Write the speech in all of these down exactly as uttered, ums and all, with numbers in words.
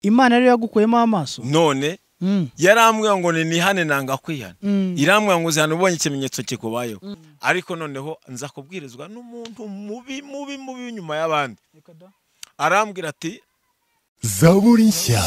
Imana rero yagukuyemo amaso none mm. yarambwira ngo nihane nanga kwihana mm. irambwira ngo uzana ubonye ikimenyetso kikubayeho mm. ariko noneho nza kubwirizwa n'umuntu mubi mubi mubi nyuma y'abandi arambwira ati zaburi nshya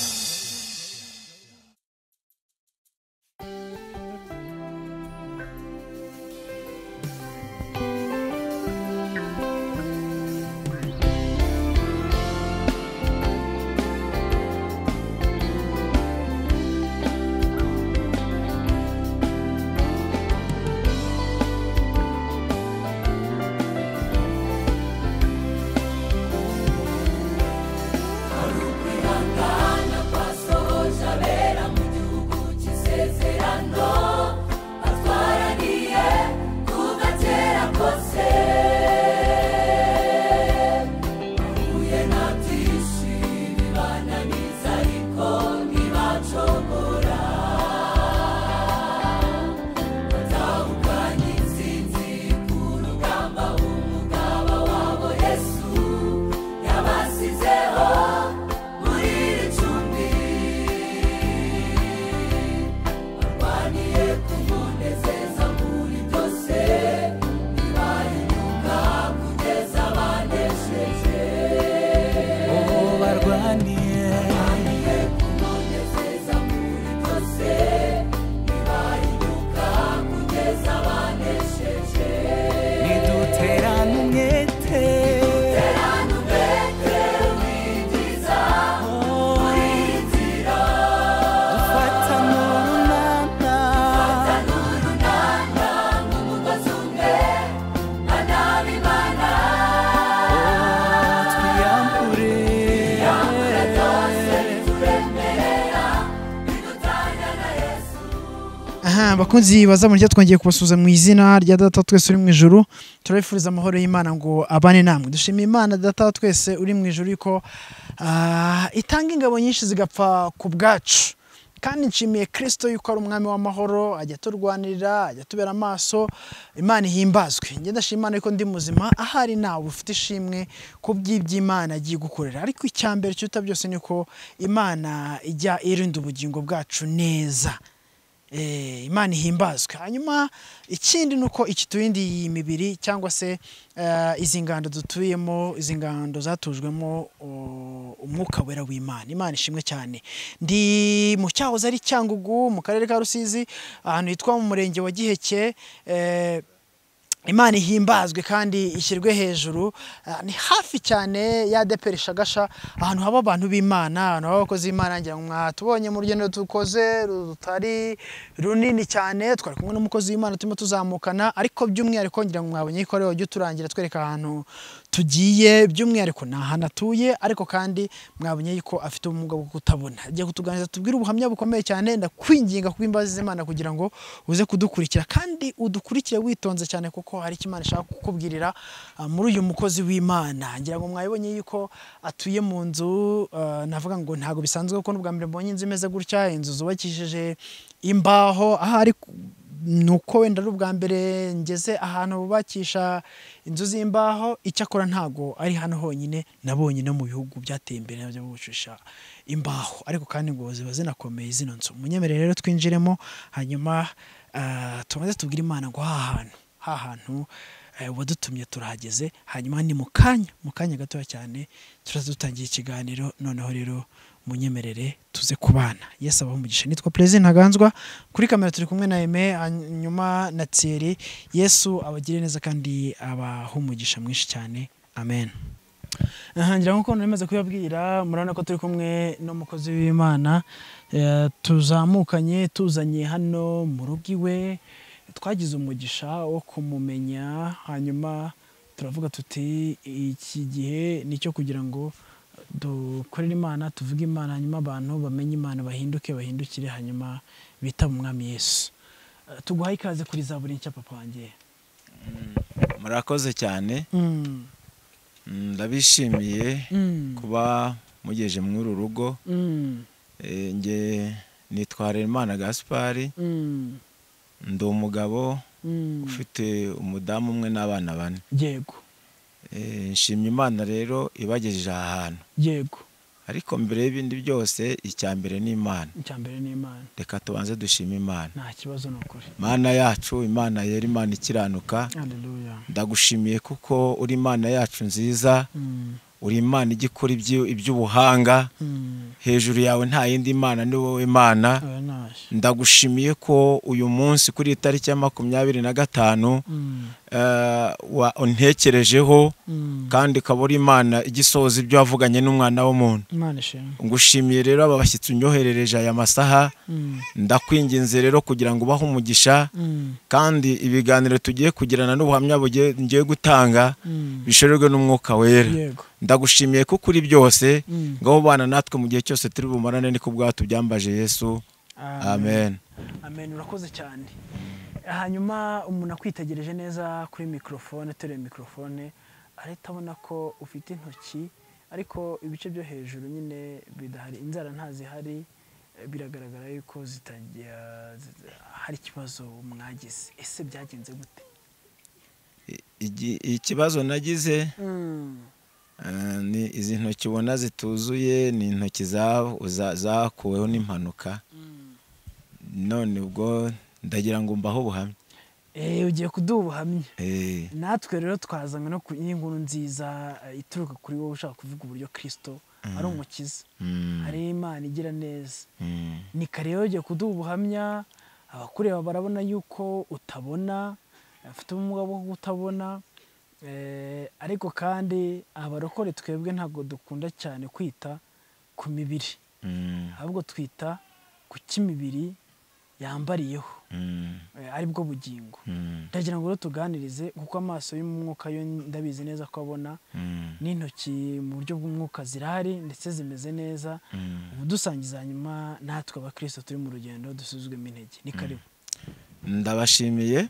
bakunzi bazamurya twongeye kubasuza mu izina rya data twese uri mu ijuru turabifuriza amahoro y'Imana ngo abane namwe dushimiye Imana data twese uri mu ijuru yuko uh, itanga ingabo nyinshi zigapfa ku bwacu kandi nshimiye Kristo yuko ari umwami w'amahoro ajya turwanirira ajya tubera amaso Imana ihimbazwe nge ndashima Imana yuko ndi muzima ahari nawe ufite ishimwe ku by'iby'Imana agiye gukorera ariko icyambere cyuta byose niko Imana ijya irinda ubugingo bwacu neza Eh, Imana ihimbazwe hanyuma ikindi nuko ikituindi imibiri cyangwa se uh, izingando dutuyemo izingando zatujwemo umwuka wera w'Imana Imana ishimwe cyane ndi mu cyahoze ari Cyangugu mu karere ka Rusizi ahantu hitwa mu murenge wa Giheke eh, Imana ihimbazwe kandi ishyirwe hejuru uh, ni hafi cyane ya deperisha gasha ahantu haba abantu b'Imana ahantu haba abakozi b'Imana ngira ngo mwatubonye mu rugendo tukoze rutari runini cyane twari kumwe n'umukozi w'Imana turimo tuzamukana ariko by'umwihariko ngira ngo mwabonye ko rero turangira twereka ahantu tugiye by'umwihariko nahana tuye ariko kandi mwabonye yuko afite ubumuga bwo kutabona agiye kutuganiriza tubwira ubuhamya bukomeye cyane ndakwinginga kubimbaza Imana kugira ngo uze kudukurikira kandi udukurikire witonze cyane kuko hari Imana ishaka kukubwirira uh, muri uyu mukozi w'Imana ngira ngo mwabonye yuko atuye mu nzu uh, navuga ngo ntago bisanzwe ko n'ubwa mbere mbonye inzu imeze gutya inzu zubakishije imbaho ahari nuko wenda rubwa mbere ngeze ahantu bubakisha inzu z'imbaho icyakora ntago ari hano honyine nabonye no mu bihugu byateye imbere nabyo bucisha imbaho ariko kandi ngo ziba zinakomeye zino nzu munyemere rero twinjiremo hanyuma uh, tumaze tubwira Imana ngo ha hantu ha hantu uh, wadutumye turahageze hanyuma ni mukanya mukanya gato cyane turadutangiye ikiganiro noneho rero munyemerere tuze kubana Yesu abaho umugisha nitwa Plaisir ntaganzwa kuri kamera turi kumwe na Aime hanyuma na Thierry Yesu abagire neza kandi abaho umugisha mwinshi cyane amen aha ngira ngo namaze kuyabwira murana ko turi kumwe no mukozi w'Imana uh, tuzamukanye tuzanye hano mu rugiwe twagize umugisha wo kumumenya hanyuma turavuga tuti iki gihe nicyo kugira ngo dukorera Imana tuvuge Imana hanyuma abantu bamenye Imana bahinduke bahindukire hanyuma bita mu mwami Yesu uh, tuguhaye ikaze kuri zaburi nshya papa wanjye mm, murakoze cyane mm. ndabishimiye mm. kuba mugeje muri uru rugo mm. e, nge nitwara Imana Gaspari mm. ndi umugabo mm. ufite umudamu umwe n'abana bane yego eh nshimye Imana rero ibagejeje ahantu yego ariko mbere y'ibindi byose icya mbere ni Imana. icya mbere ni Imana. Reka tubanze dushima Imana. Nta kibazo n'ukuri. Mana yacu, Imana yera, Imana ikiranuka. Haleluya. Ndagushimiye kuko uri Imana yacu nziza. Uri Imana igikora iby'ubuhanga. Hejuru yawe nta yindi Mana, ni wowe Mana. Ndagushimiye ko uyu munsi kuri itariki ya makumyabiri na gatanu untekerejeho kandi ukaba uri Imana igisohoza ibyo wavuganye n'umwana w'umuntu. Ngushimiye rero aba bashyitsi unyoherereje aya masaha. Ndakwinginze rero kugira ngo ubahe umugisha kandi ibiganiro tugiye kugirana n'ubuhamya ngiye gutanga bishorerwe n'umwuka wera. Ndagushimiye kuko uri byose, ngaho bana natwe mu gihe cyose turi bumarane, niko bwawe tubyambaje Yesu. Amen. Amen. Urakoze cyane. Hanyuma umuntu akwitegereje neza kuri microphone, tere microphone, areta abona ko ufite intoki ariko ibice byo hejuru nyine bidahari, inzara ntazihari, biragaragara yuko zitagiye hari ikibazo mwagize. Ese byagenze gute? Ikibazo nagize ni izi ntoki ubona zituzuye, ni intoki zakuweho n'impanuka. None ubwo ndagira ngo mbaho ubuhamya. Eh, ugiye kuduha ubuhamya. Eh. Natwe rero twazanywe no inkuru nziza ituruka kuri wowe ushaka kuvuga uburyo Kristo ari umukiza. Ari Imana igira neza. Ni kare rero ugiye kuduha ubuhamya, abakureba barabona yuko utabona, afite ubumuga bwo kutabona. Eh, ariko kandi abarokore twebwe ntabwo dukunda cyane kwita ku mibiri. Ahubwo twita ku kimibiri yambariyeho. Ari bwo bugingo. Ndagira ngo rero tuganirize kuko amaso y'umwuka yo ndabizi neza ko abona, n'intoki mu buryo bw'umwuka zirahari ndetse zimeze neza. Ubu dusangiza nyuma natwe abakristo turi mu rugendo dusuzugwemo intege. Ni karibu. Ndabashimiye.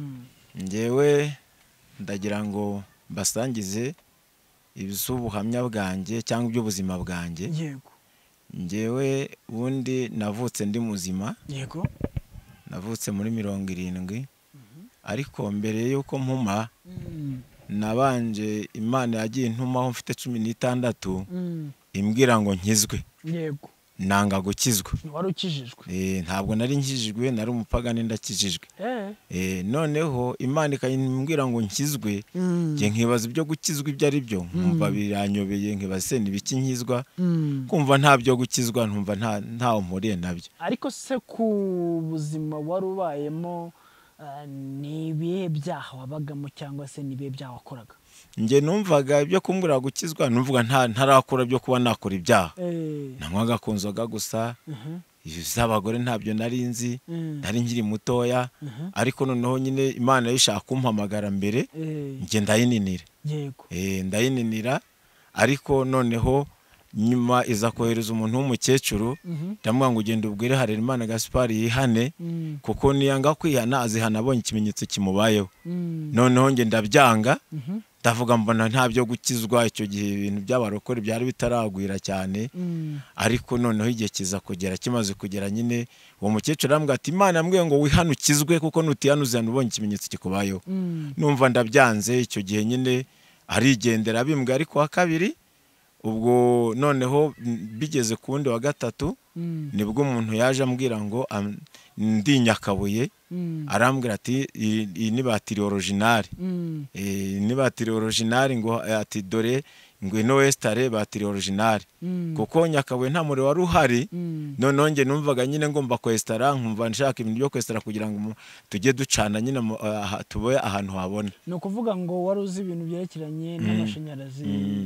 Ngewe ndagira ngo basangize ibisubuhamya bwanjye cyangwa iby'ubuzima bwanjye. Yego. Ngewe ubundi navutse ndi muzima. Yego. Navutse muri mirongo irindwi. Ariko mbere yuko mpuma nabanje Imana yagiye intumaho mfite cumi n'itandatu imbwira ngo nkizwe. Yego. Nanga gukizwa. Wari ukijijwe? Eh, ntabwo nari nkijijwe, nari umupagani ndakijijwe. Eh. Eh, noneho Imana ikambwira ngo nkizwe, nge nkibaza ibyo gukizwa ibyo ari byo, nkumva biranyobeye, nkibaza se nibiki nkizwa, kumva nta byo gukizwa, ntumva nta ntawo mpuriye nabyo. Ariko se ku buzima wari ubayemo nibihe byaha wabagamo cyangwa se nibihe byaha wakoraga? Nge numvaga ibyo kumbura gukizwa, numvuga nta ntarakora byo kuba nakora ibyaha. Namwaga kunzoga gusa. Izabagore ntabyo nari nzi, nari nkiri mutoya, ariko noneho nyine Imana yishaka kumpamagara mbere, nge ndayininira. Yego. Eh, ndayininira, ariko noneho nyuma iza kohereza umuntu w'umukecuru, ndamubwira ngo ugende ubwire Harerimana Gaspard yihane, kuko niyanga kwihana azihana abonye ikimenyetso kimubayeho. Noneho nge ndabyanga, ndavuga mbona nta byo gukizwa. Icyo gihe ibintu by'abarokore byari bitaragwira cyane, ariko noneho igihe kiza kugera, kimaze kugera nyine uwo mukecuru arambwira ati Imana yambwiye ngo wihane ukizwe, kuko nutihanuza ubonye ikimenyetso kikubayeho. Numva ndabyanze. Icyo gihe nyine arigendera bimbwa. Ariko wa kabiri ubwo noneho bigeze ku wundi wa gatatu, nibwo umuntu yaje ambwira ngo ndi Nyakabuye, arambwira ati iyi ni batiri original. Eh, ni batiri original, ngo ati dore ngwino westare batiri original, kuko Nyakabuye nta muri wari uhari. Noneho nge numvaga nyine ngomba kwestara, nkumva nshaka ibintu byo kwestara kugira ngo tujye ducana nyine tuboye ahantu habona. No kuvuga ngo wari uzi ibintu byerekeranye n'amashanyarazi.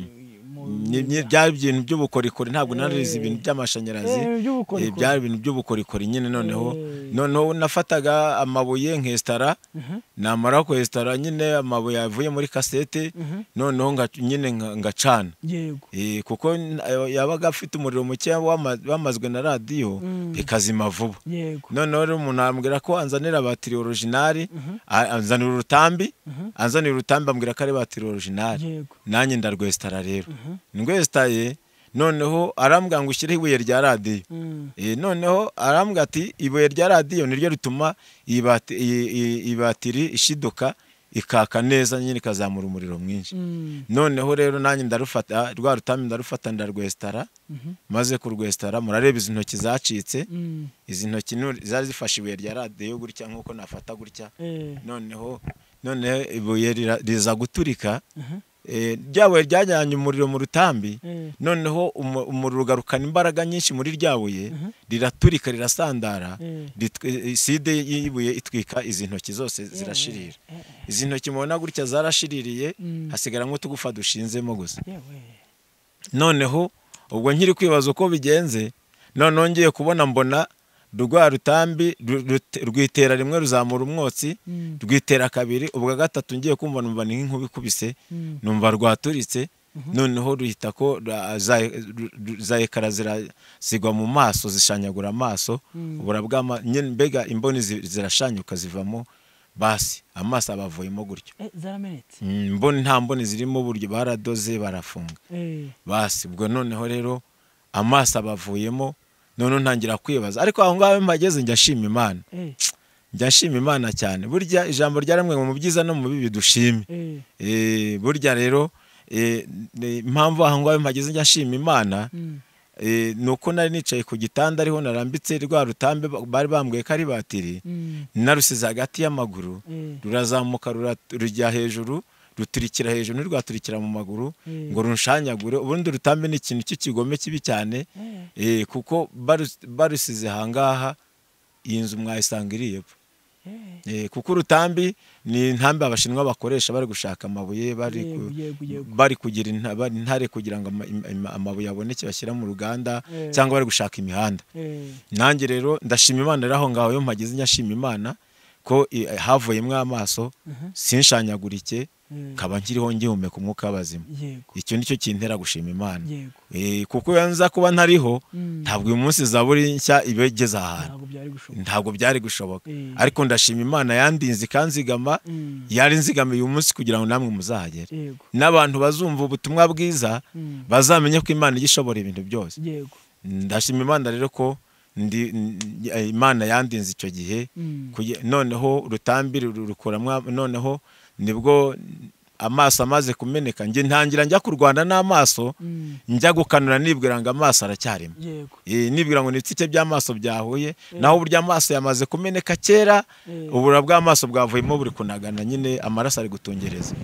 Ni byari ibintu by'ubukorikori, ntabwo narize ibintu by'amashanyarazi. Byari ibintu by'ubukorikori nyine. Noneho noneho nafataga amabuye nkestara, namara kwestara nyine amabuye yavuye muri kasete, noneho nyine ngacana. Yego. Eh, kuko yabaga afite umuriro muke wamazwe na radio bikazima vuba. Yego. Noneho rero umuntu ambwira ko anzanira batiri original, anzanira urutambi, anzanira urutambi ambwira ko ari batiri original. Nanye ndarwestara rero. Ngwestaye, noneho arambwira ngo ushyire ibuye rya radio. Eh, noneho arambwira ati ibuye rya radio niryo rituma ibatiri ishiduka ikaka neza nyine ikazamura umuriro mwinshi. Noneho rero nanjye ndarufata rwa rutambi ndarufata ndarwestara, maze kurwestara murareba izi ntoki zacitse, izi ntoki zari zifashe ibuye rya radiyo gutya nkuko nafata gutya. Noneho none ibuye riza guturika, ryabuye ryajyanye umuriro mu rutambi, noneho umuriro ugarukana imbaraga nyinshi muri ryabuye, riraturika rirasandara, side y'ibuye itwika izi ntoki zose zirashirira. Izi ntoki mubona gutya zarashiririye, hasigara nk'utugufa dushinzemo gusa. Noneho ubwo nkiri kwibaza uko bigenze, noneho ngiye kubona mbona rwa rutambi rwitera rimwe ruzamura umwotsi, rwitera kabiri, ubwa gatatu ngiye kumva numva ni nk'inkuba ikubise, numva rwaturitse. Noneho ruhita ko za ekara zirasigwa mu maso, zishanyagura amaso, ubura bwa mbega imboni zirashanyuka zivamo, basi amaso abavuyemo gutyo. Zaramenetse. Mboni nta mboni zirimo, buryo baradoze barafunga. Basi ubwo noneho rero amaso abavuyemo, none ntangira kwibaza, ariko aho ngaho mpageze njya shima Imana. Njya shima Imana cyane. Burya ijambo ryaramwe mu byiza no mu bibi dushime. Eh burya rero impamvu aho ngaho mpageze njya shima Imana, nuko nari nicaye ku gitanda ariho narambitse rwa rutambe bari bambwiye ko ari batiri, narusize hagati y'amaguru, rurazamuka rujya hejuru, ruturikira hejuru ntirwaturikira mu maguru ngo runshanyagure. Ubundi rutambe ni ikintu cy'ikigome kibi cyane, kuko barusize hangaha iyi nzu mwayisanga iriye. Kuko urutambi ni intambi abashinwa bakoresha bari gushaka amabuye, bari kugira intare kugira ngo amabuye aboneke bashyira mu ruganda, cyangwa bari gushaka imihanda. Nanjye rero ndashima Imana rero aho ngaho yo mpageze nyashima Imana ko havuyemo amaso, sinshanyagurike, kaba nkiriho ngihumeka umwuka w'abazima. Icyo nicyo kintera gushima Imana. Kuko yanza kuba ntariho, ntabwo uyu munsi zaburi nshya ibegeza ahantu, ntabwo byari gushoboka. Ariko ndashima Imana yandinze ikanzigama, yari nzigamiye uyu munsi kugira ngo namwe muzahagere, n'abantu bazumva ubutumwa bwiza bazamenye ko Imana igishobora ibintu byose. Ndashima Imana rero ko Imana yandinze icyo gihe. Noneho rutambi rukuramwa, noneho nibwo amaso amaze kumeneka, nge ntangira njya kurwana n'amaso, njya gukanura nibwira ngo amaso aracyarimo. Nibwira ngo nibitsike by'amaso byahuye, naho burya amaso yamaze kumeneka kera, ubura bw'amaso bwavuyemo buri kunagana, nyine amaraso ari gutungereza.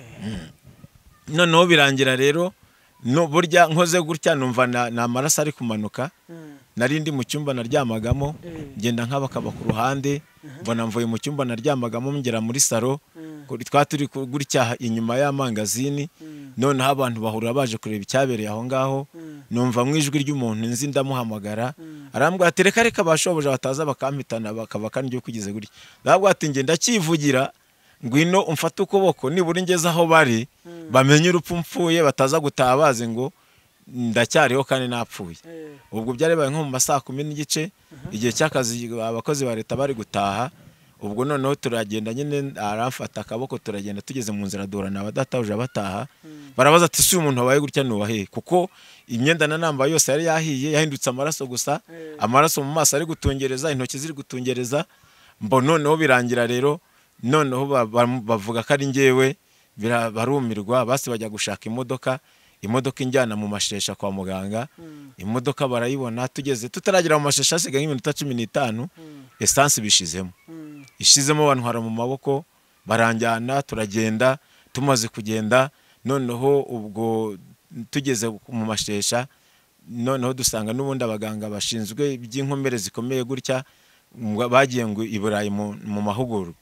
Noneho birangira rero, no burya nkoze gutya numva na amaraso ari kumanuka. Nari ndi mu cyumba naryamagamo, ngenda nk'abakaba ku ruhande, mbona mvuye mu cyumba naryamagamo ngera muri salo, twaturi gutya inyuma y'amangazini. Noneho abantu bahurira baje kureba icyabereye aho ngaho, numva mu ijwi ry'umuntu nzi ndamuhamagara, arambwira ati reka reka bashoboje bataza bakampitana bakaba kandi yo kugize gutya. Ndabwira ati nge ndakivugira, ngwino umfata ukuboko nibura ngeze aho bari, bamenye urupfu mpfuye, bataza gutaha bazi ngo ndacyariho kandi napfuye. Ubwo byarebaye nko mu masaa kumi n'igice, igihe cy'akazi abakozi ba leta bari gutaha. Ubwo noneho turagenda nyine, aramfata akaboko turagenda, tugeze mu nzira duhura abadatahuje bataha. Barabaza ati si umuntu wabaye gutya nuwahe, kuko imyenda na namba yose yari yahiye, yahindutse amaraso gusa, amaraso mu maso ari gutungereza, intoki ziri gutungereza. Mbo noneho birangira rero, noneho bavuga ko ari ngewe, barumirwa, basi bajya gushaka imodoka, imodoka injyana mu mashesha kwa muganga. Imodoka barayibona, tugeze tutaragira mu mashesha asigaye nk'iminota cumi n'itanu, essence bishizemo. Ishizemo abantu hara mu maboko, baranjyana turagenda. Tumaze kugenda, noneho ubwo tugeze mu mashesha, noneho dusanga n'ubundi abaganga bashinzwe iby'inkomere zikomeye gutya bagiye ngo i Burayi mu mahugurwa.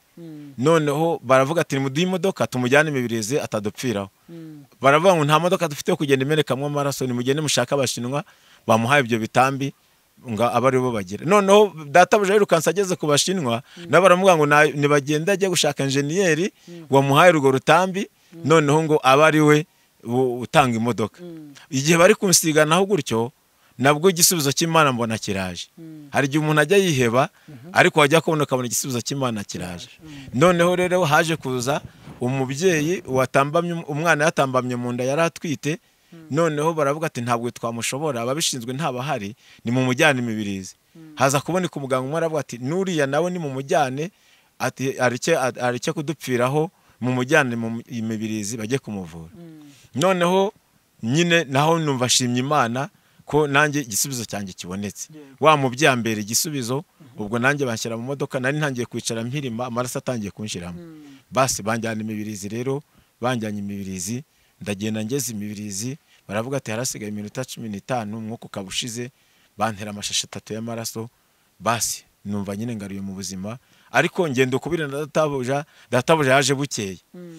Noneho baravuga ati muduhe imodoka tumujyane imibirizi atadupfiraho. Baravuga ngo nta modoka dufite yo kugenda imerekamwe amaraso, nimugende mushaka abashinwa bamuhaye ibyo bitambi ngo abari bo bagira. Noneho databuja yirukansa ageze ku bashinwa, nabo baramuvuga ngo nibagenda ajye gushaka enjeniyeri wamuhaye urwo rutambi, noneho ngo abari we utanga imodoka. Igihe bari kunsiganaho gutyo, nabwo igisubizo cy'Imana mbona kiraje. Hari igihe umuntu ajya yiheba, ariko wajya kubona ukabona igisubizo cy'Imana kiraje. Noneho rero haje kuza umubyeyi watambamye, umwana yatambamye mu nda yari atwite. Noneho baravuga ati ntabwo twamushobora, ababishinzwe ntabahari, ni mu mujyane imibirizi. Haza kuboneka umuganga umwe aravuga ati nuriya nawe ni mu mujyane, ati arike arike kudupfiraho, mu mujyane mu imibirizi bajye kumuvura. Noneho nyine naho numva ashimye Imana ko nanjye igisubizo cyanjye kibonetse. Wa mubyambere igisubizo ubwo nanjye banshyira mu modoka nari ntangiye kwicara mpirima amaraso atangiye kunshiramo. Basi banjyana imibirizi rero banjyanye imibirizi ndagenda ngeze imibirizi baravuga ati harasigaye iminota cumi n'itanu umwuka ukabushize bantera amashashi atatu y'amaraso. Basi numva nyine ngaruye mu buzima ariko ngendo kubira ndatabuja databuja yaje bukeye.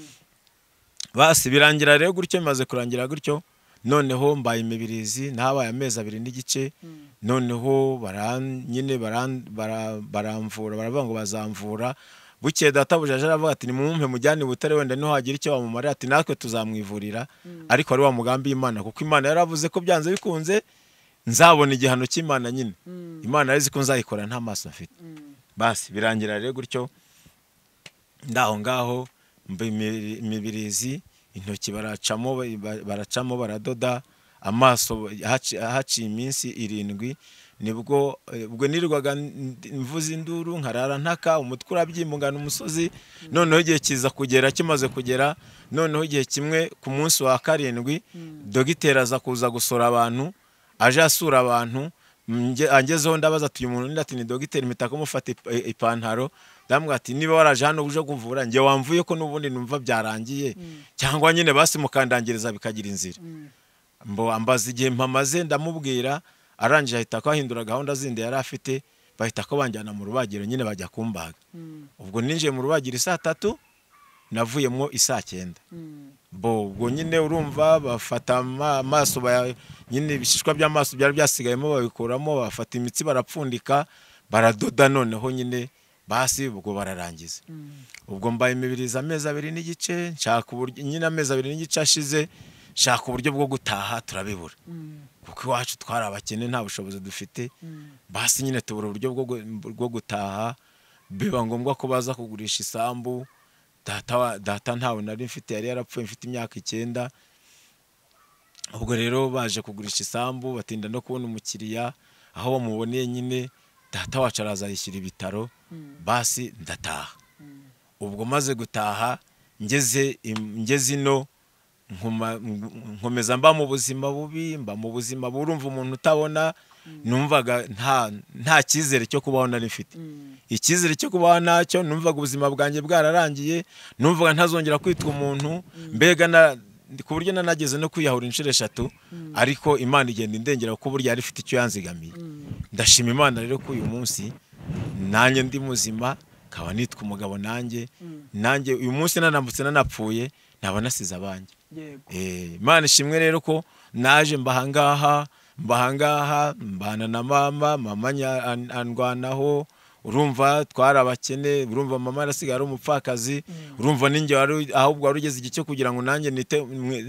Basi birangira rero gutyo maze kurangira gutyo noneho mbaye imibirizi nabaye amezi abiri n'igice. Noneho baran nyine baran baramvura baravuga ngo bazamvura bukeye databuja aje aravuga ati nimumpe mujyane butare wenda niho hagira icyo bamumarira ati natwe tuzamwivurira. Ariko ari wa mugambi Imana kuko Imana yaravuze ko byanze bikunze nzabona igihano cy'Imana nyine. Imana yari ko nzayikora nta maso mfite. Basi birangira rero gutyo ndaho ngaho imibirizi intoki baracamo baracamo baradoda amaso haciye iminsi irindwi nibwo ubwo nirwaga mvuza induru nkarara ntaka umutwe urabyimbungana umusozi. Noneho igihe kiza kugera kimaze kugera noneho igihe kimwe ku munsi wa karindwi dogiteri aza kuza gusura abantu aje asura abantu angezeho ndabaza ati uyu muntu ndati ni dogiteri mpita kumufata ipantaro ndamubwira ati niba waraje hano uje kuvura nge wamvuye ko nubundi numva byarangiye cyangwa nyine basi mukandangiriza bikagira inzira. Mbo ambaza igihe mpamaze ndamubwira arangije ahita kwahindura gahunda zindi yari afite bahita ko banjyana mu rubagiro nyine bajya kumbaga. Ubwo ninjiye mu rubagiro isaa tatu navuyemo isaa cyenda. Bo ubwo nyine urumva bafata amaso nyine ibishishwa by'amaso byari byasigayemo babikuramo bafata imitsi barapfundika baradoda noneho nyine basi ubwo bararangiza. Ubwo mbaye imibirizi amezi abiri n'igice nshaka uburyo nyine amezi abiri n'igice ashize shaka uburyo bwo gutaha turabibura kuko iwacu twari abakene nta bushobozi dufite. Basi nyine tubura uburyo bwo gutaha biba ngombwa ko baza kugurisha isambu. Data data ntawe nari mfite yari yarapfuye mfite imyaka icyenda. Ubwo rero baje kugurisha isambu batinda no kubona umukiriya aho bamuboneye nyine data wacu araza yishyira ibitaro. Basi ndataha. Ubwo maze gutaha ngeze ngeze ino nkomeza mba mu buzima bubi mba mu buzima burumva umuntu utabona numvaga nta nta cyizere cyo kubaho nari mfite. Icyizere cyo kubaho nacyo numvaga ubuzima bwanjye bwararangiye numvaga ntazongera kwitwa umuntu mbega na ku buryo nanageze no kwiyahura inshuro eshatu. Ariko Imana igenda indengera ko burya yari ifite icyo yanzigamiye. Ndashima Imana rero ko uyu munsi nanjye ndi muzima kaba nitwa umugabo nanjye nanjye uyu munsi nanambutse nanapfuye naba nasize abanjye. Eh Imana ishimwe rero ko naje mbahangaha mbahangaha mbana na mama mama andwanaho urumva twara abakene urumva mama arasigaye ari umupfakazi urumva ninjye ahubwo warugeze igice kugira ngo nanjye nite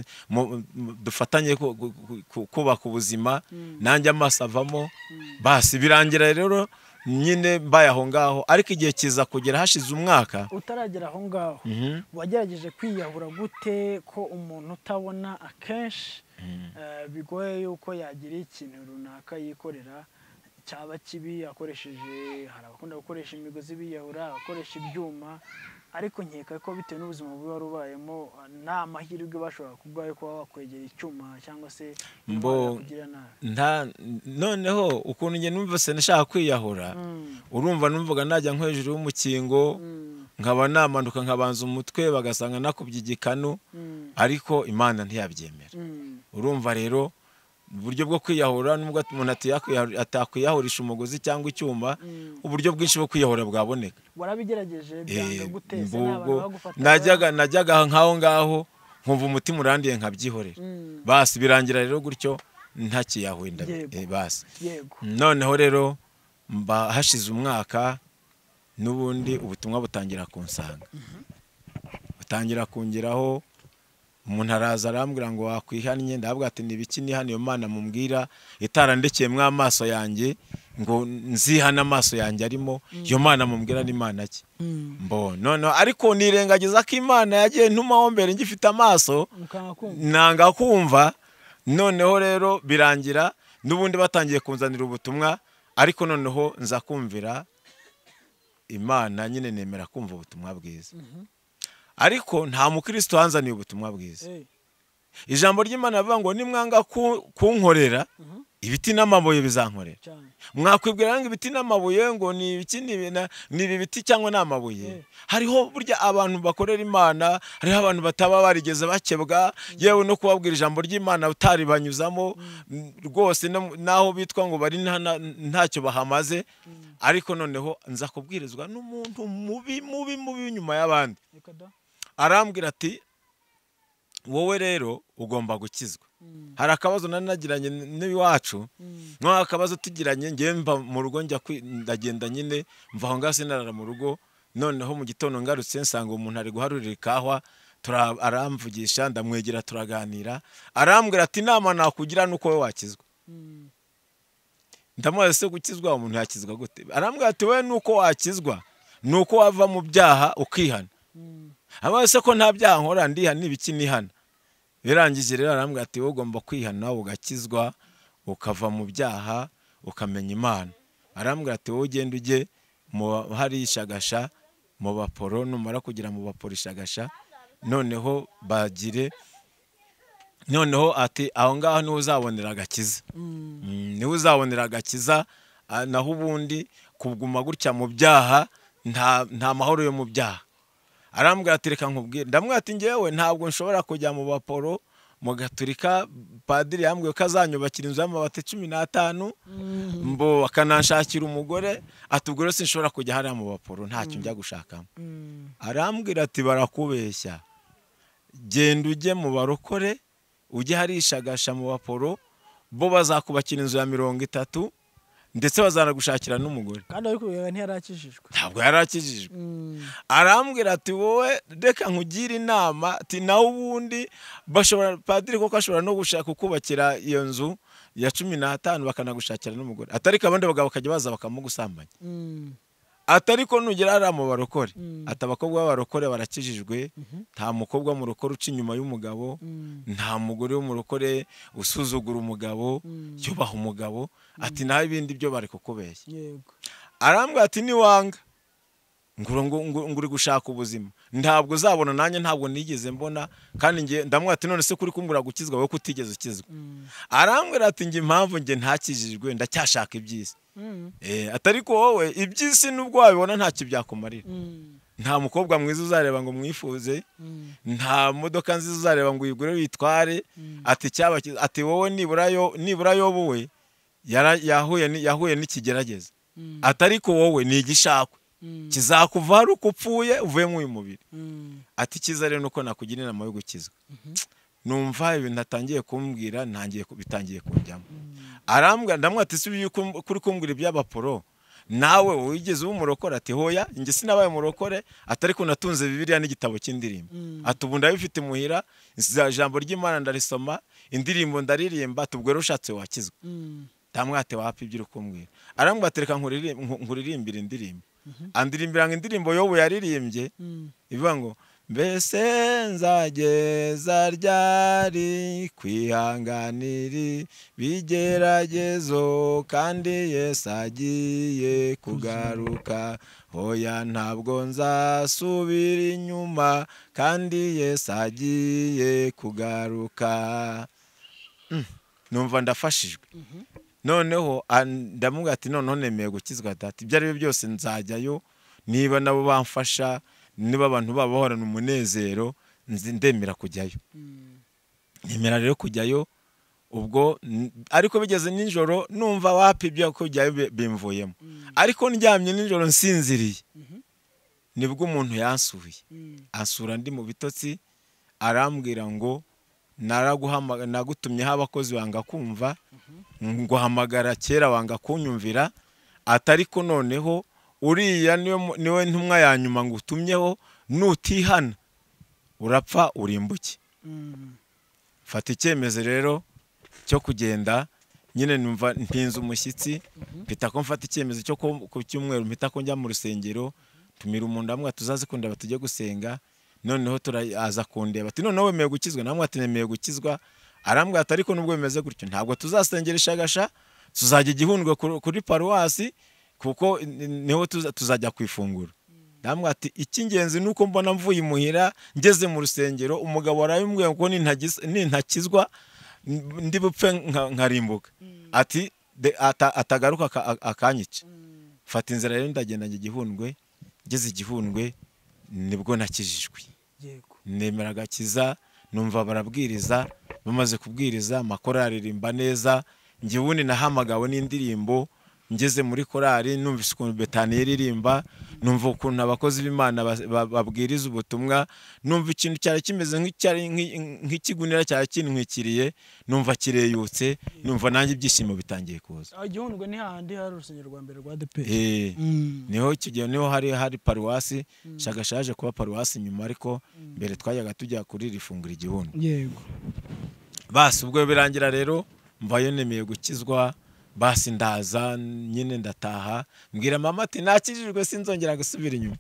dufatanye kubaka ubuzima nanjye amaso avamo. Basi birangira rero nyine mbaye aho ngaho ariko igihe kiza kugera hashize umwaka utaragera aho ngaho. Wagerageje kwiyahura gute ko umuntu utabona akenshi bigoye yuko yagira ikintu runaka yikorera cyaba kibi akoresheje hari abakunda gukoresha imigozi biyahura akoresha ibyuma ariko nkeka ko bitewe n'ubuzima bubi warubayemo nta mahirwe bashobora kubwayo kuba wakwegera icyuma cyangwa se mbo nta noneho ukuntu nge numvise nashaka kwiyahura urumva numvaga najya nko hejuru y'umukingo nkaba namanuka nkabanza umutwe bagasanga nakubye igikanu ariko Imana ntiyabyemera. Urumva rero uburyo bwo kwiyahura nubwo umuntu atakwiyahurisha umugozi cyangwa icyuma uburyo bwinshi bwo kwiyahura bwaboneka. Warabigerageje byanga guteza najyaga najyaga nkaho ngaho nkumva umutima urandiye nkabyihorera. Basi birangira rero gutyo ntakiyahuye ndabe basi. Noneho rero mba hashize umwaka nubundi ubutumwa butangira kunsanga butangira kungeraho. Umuntu araza arambwira ngo wakwihannye ndabwa ati nibiki ni hano iyo Mana mumbwira itarandekeye mwa amaso yanjye ngo nzihana amaso yanjye arimo iyo Mana mumbwira ni Mana ki. Mbo none ariko nirengagiza ko Imana yagiye ntumaho mbere ngifite amaso nanga kumva. Noneho rero birangira nubundi batangiye kunzanira ubutumwa ariko noneho nza kumvira Imana nyine nemera kumva ubutumwa bwiza. ariko nta mukristo wanzaniye ubutumwa bwiza. Eh. Ijambo ry'Imana rivuga ngo nimwanga ku- kunkorera ibiti n'amabuye bizankorera. cyane Mwakwibwira ngo ibiti n'amabuye ngo ni ibiki ni na- ni ibi biti cyangwa n'amabuye. Eh. Hariho burya abantu bakorera Imana, hariho abantu bataba barigeze bakebwa, yewe no kubabwira ijambo ry'Imana utari banyuzamo rwose no- naho bitwa ngo bari nta- na- ntacyo bahamaze, ariko noneho nza kubwirizwa n'umuntu mubi mubi mubi nyuma y'abandi. reka da Arambwira ati wowe rero ugomba gukizwa. Hari akabazo nari nagiranye n'iwacu, no akabazo tugiranye ngiye mva mu rugo njya kwi- ndagenda nyine mva aho ngaho sinarara mu rugo, noneho mu gitondo ngarutse nsanga umuntu ari guharurira ikahwa, tura aramvugisha ndamwegera turaganira, arambwira ati inama nakugira nuko wowe wakizwa. Ndamubaza se gukizwa umuntu yakizwa gute? Arambwira ati wowe nuko wakizwa nuko wava mu byaha ukihana. Aba se ko nta byaha nkora ndihana n'ibiki nihana. Birangije rero arambwira ati wowe ugomba kwihana ugakizwa ukava mu byaha ukamenya Imana. Arambwira ati wowe ugenda ujye mu hari ishagasha mu baporo, numara kugira mu baporo ishagasha, noneho bagire noneho ati aho ngaho niho uzabonera agakiza. Mm, niho uzabonera agakiza, ah, naho ubundi kuguma gutya mu byaha nta nta mahoro yo mu byaha. Arambwira ati reka nkubwire, ndamwira ati ngewe ntabwo nshobora kujya mu baporo mu gaturika. Padiri yambwiye ko azanyubakira inzu y'amabati cumi n'atanu mbo akananshakira umugore, ati ubwo rero sinshobora kujya hariya mu baporo ntacyo njya gushakamo. Arambwira ati barakubeshya, genda ujye mu barokore ujye harishagasha mu baporo, bo bazakubakira inzu ya mirongo itatu ndetse bazanagushakira n'umugore. kandi ariko ntiyarakijijwe. Ntabwo yarakijijwe. Arambwira ati wowe reka nkugire inama, ati nawe ubundi bashobora padiri koko ashobora no gushaka kukubakira iyo nzu ya cumi n'atanu bakanagushakira n'umugore, atariko abandi bagabo bakajya baza bakamugusambanya. Atariko nugera hariya mu barokore, ati abakobwa b'abarokore barakijijwe, nta mukobwa mu rukore uca inyuma y'umugabo, nta mugore wo mu rukore usuzugura umugabo, yubaha umugabo, ati naho ibindi byo bari kukubeshya. yego Arambwira ati niwanga nguro ngo nguri gushaka ubuzima ntabwo uzabona, nanjye ntabwo nigeze mbona, kandi nge ndamwira ati none se kuri kumbura gukizwa wowe kutigeze ukizwa. Arambwira ati nge impamvu nge ntakijijwe ndacyashaka ibyisi. Eh, atariko wowe ibyisi nubwo wabibona ntacyo byakumarira. Nta mukobwa mwiza uzareba ngo mwifuze, nta modoka nziza uzareba ngo uyigure witware, ati cyaba ati wowe nibura yo nibura yobuwe yahuye yahuye n'ikigerageza, atariko wowe ni igishakwe kizakuva ari uko upfuye uvuye mu mubiri. Ati kiza rero nuko nakugira inama yo gukizwa. Numva ibintu natangiye kumbwira ntangiye bitangiye kunjyamo. Arambwa ndamwa ati subiye kuri kumbwira iby'abaporo, nawe wigeze umurokora? Ati hoya nge sinabaye umurokore, atariko natunze Bibiliya n'igitabo cy'indirimbo. Ati ubu ndabifite muhira, ijambo ry'Imana ndarisoma, indirimbo ndaririmba, tubwo rushatse wakizwa. Ndamwate wapi ibyo kumbwira. Arambwa atereka nkuririmbira indirimbo. Andirimbira ngo indirimbo yobu yaririmbye ivuga ngo mbese nzageza ryari kwihanganira bigeragezo kandi Yesu agiye kugaruka, hoya ntabwo nzasubira inyuma kandi Yesu agiye kugaruka. Numva ndafashijwe. Noneho ndamubwira ati noneho nemeye gukizwa data, ibyo ari byo byose nzajyayo, niba nabo bamfasha, niba abantu baba bahorana umunezero, ndemera kujyayo. Nemera rero kujyayo. Ubwo ariko bigeze nijoro numva wapi ibyo kujyayo bimvuyemo, ariko ndyamye nijoro nsinziriye, nibwo umuntu yansuye, ansura ndi mu bitotsi, arambwira ngo naraguhamagara nagutumye abakozi wanga kumva, ngo hamagara kera wanga kunyumvira, atariko noneho uriya niwe ntumwa ya nyuma ngo utumyeho, nutihana urapfa urimbuke. Fata icyemezo rero cyo kugenda, nyine numva mpinze umushyitsi, mpita ko mfata icyemezo cyo ku cyumweru mpita ko njya mu rusengero, tumira umuntu amwe tuzaze kundeba tujye gusenga. Noneho turaza kundeba ati noneho wemeye gukizwa? Namwe ati nemeye gukizwa. Arambwira ati ariko nubwo bimeze gutyo ntabwo tuzasengera ishagasha, tuzajya igihundwe kuri paruwasi kuko niho tuzajya kwifungura. ndamubwira ati icy'ingenzi nuko mbona mvuye imuhira ngeze mu rusengero umugabo arabimbwiye ngo nintakizwa ndi bupfe nkarimbuka ati atagaruka akanyica fata inzira rero ndagenda njye Gihundwe ngeze Igihundwe nibwo nakijijwe nemera agakiza numva barabwiriza bamaze kubwiriza amakora aririmba neza njye ubundi nahamagawe n'indirimbo ngeze muri korari numvise ukuntu Betani yaririmba numva ukuntu abakozi b'Imana babwiriza ubutumwa numva ikintu cyari kimeze nk'icyari nk'ikigunira cyari kintwikiriye numva kireyutse numva nanjye ibyishimo bitangiye kuza Igihundwe ni handi hari urusengero rwa mbere rwa D P eh niho kigiye niho hari hari paruwasi shagashaje kuba paruwasi nyuma ariko mbere twayaga tujya kuri rifungura Igihundwe yego basi ubwo birangira rero mvayo nemeye gukizwa basi ndaza nyine ndataha mbwira mama ati nakijijwe sinzongera gusubira inyuma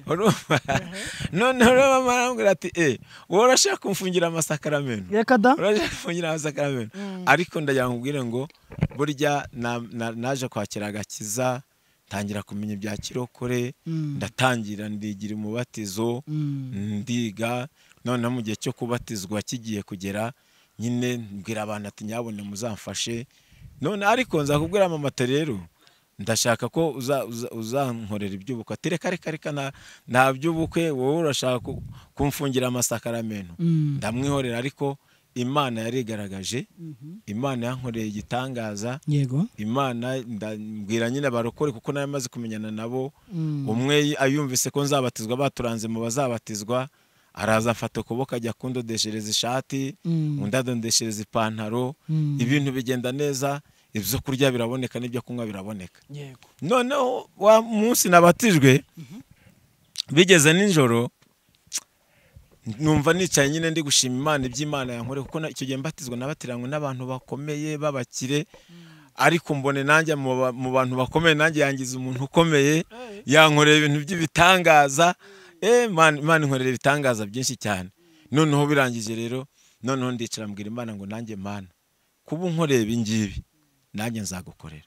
none mama arambwira ati eh wowe urashaka kumfungira amasakaramentu reka da urashaka kumfungira amasakaramentu ariko ndagira ngubwire ngo burya naje kwakira agakiza tangira kumenya ibya kirokore ndatangira ndigira umubatizo ndiga none mu gihe cyo kubatizwa kigiye kugera nyine mbwira abantu ati nyabone muzamfashe none ariko nzakubwira mama rero ndashaka ko uzankorera iby'ubukwe ati reka reka reka nta by'ubukwe wowe urashaka kumfungira amasakaramentu ndamwihorera ariko Imana yarigaragaje Imana yankoreye igitangaza yego Imana ndambwira nyine barokore kuko nayo maze kumenyana nabo umwe ayumvise ko nzabatizwa baturanze mu bazabatizwa araza afata ukuboko ajya kundodeshereza ishati undi adondeshereza ipantaro ibintu bigenda neza ibyo kurya biraboneka n'ibyo kunywa biraboneka noneho wa munsi nabatijwe bigeze nijoro numva nicaye nyine ndi gushima Imana iby'Imana yankore kuko icyo gihe mbatizwa nabatiranywe n'abantu bakomeye babakire ariko mbone nanjye mu bantu bakomeye nanjye yangiza umuntu ukomeye yankoreye ibintu by'ibitangaza eh man man nkorera ibitangaza byinshi cyane noneho birangije rero noneho ndicara mbwira Imana ngo nanjye Mana kuba unkoreye ibingibi nanjye nzagukorera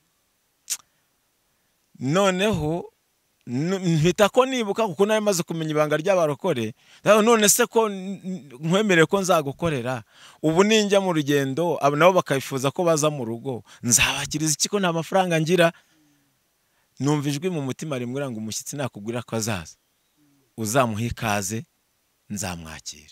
noneho mpita ko nibuka kuko nayo maze kumenya ibanga ry'abarokore none se ko nkwemereye ko nzagukorera ubu ninjya mu rugendo nabo bakayifuza ko baza mu rugo nzabakiriza iki ko nta mafaranga ngira numva ijwi mu mutima rimwe ngo umushyitsi nakubwira ko azaza uzamuha ikaze nzamwakira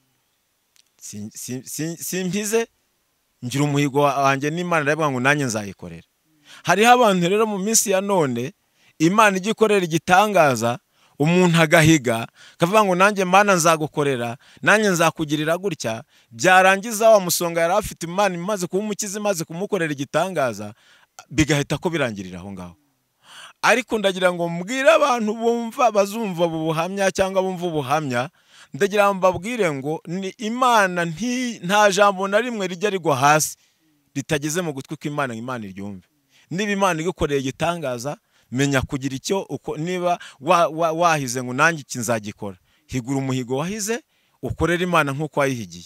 simpize ngira umuhigo wanjye n'Imana ndavuga ngo nanjye nzayikorera hariho abantu rero mu minsi ya none Imana igikorera igitangaza umuntu agahiga kavuga ngo nanjye Mana nzagukorera nanjye nzakugirira gutya byarangiza wa musonga yari afite Imana imaze kumukiza imaze kumukorera igitangaza bigahita ko birangirira aho ngaho ariko ndagira ngo mbwire abantu bumva bazumva ubuhamya cyangwa bumva ubuhamya ndagira ngo mbabwire ngo ni Imana nta jambo na rimwe rijya rigwa hasi ritageze mu gutwi kw'Imana Imana iryumve niba Imana igukoreye igitangaza menya kugira icyo uko niba wahize ngo nanjye kinzagikora higura umuhigo wahize ukorera Imana nk'uko wayihigiye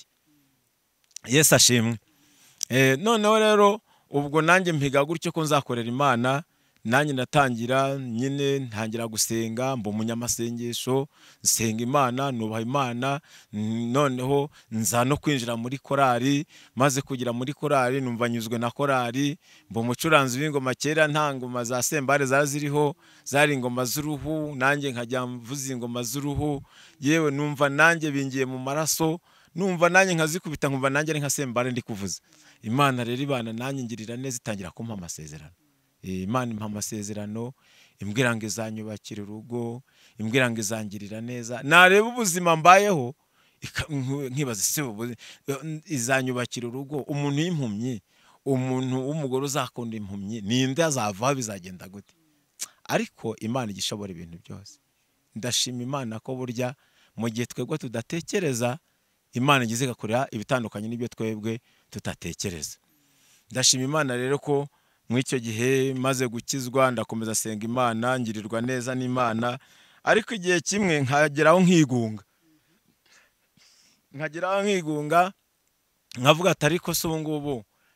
Yesu ashimwe eh noneho rero ubwo nanjye mpiga gutyo ko nzakorera Imana nanjye natangira nyine ntangira gusenga mbo munyamasengesho nsenga Imana nubaha Imana noneho nza no kwinjira muri korari maze kugira muri korari numva nyuzwe na korari mbo mucuranzi w'ingoma kera nta ngoma za sembare zaziriho zari ingoma z'uruhu nanjye nkajya mvuza ingoma z'uruhu yewe numva nanjye bingiye mu maraso numva nanjye nkazikubita nkumva nanjye ari nka sembare ndi kuvuza Imana rero ibana nanjye ngirira neza itangira kumpa amasezerano Imana impa amasezerano imbwira ngo izanyubakira urugo imbwira ngo izangirira neza nareba ubuzima mbayeho nkibaza se izanyubakira urugo umuntu y'impumyi umuntu w'umugore uzakunda impumyi ninde azava bizagenda gute ariko Imana igishobora ibintu byose ndashima Imana ko burya mu gihe twebwe tudatekereza Imana igize gakorera ibitandukanye n'ibyo twebwe tutatekereza ndashima Imana rero ko mw'icyo gihe maze gukizwa ndakomeza senga Imana ngirirwa neza n'Imana ariko igihe kimwe nkageraho nkigunga nkageraho nkigunga nkavuga ati ariko se ubu ngubu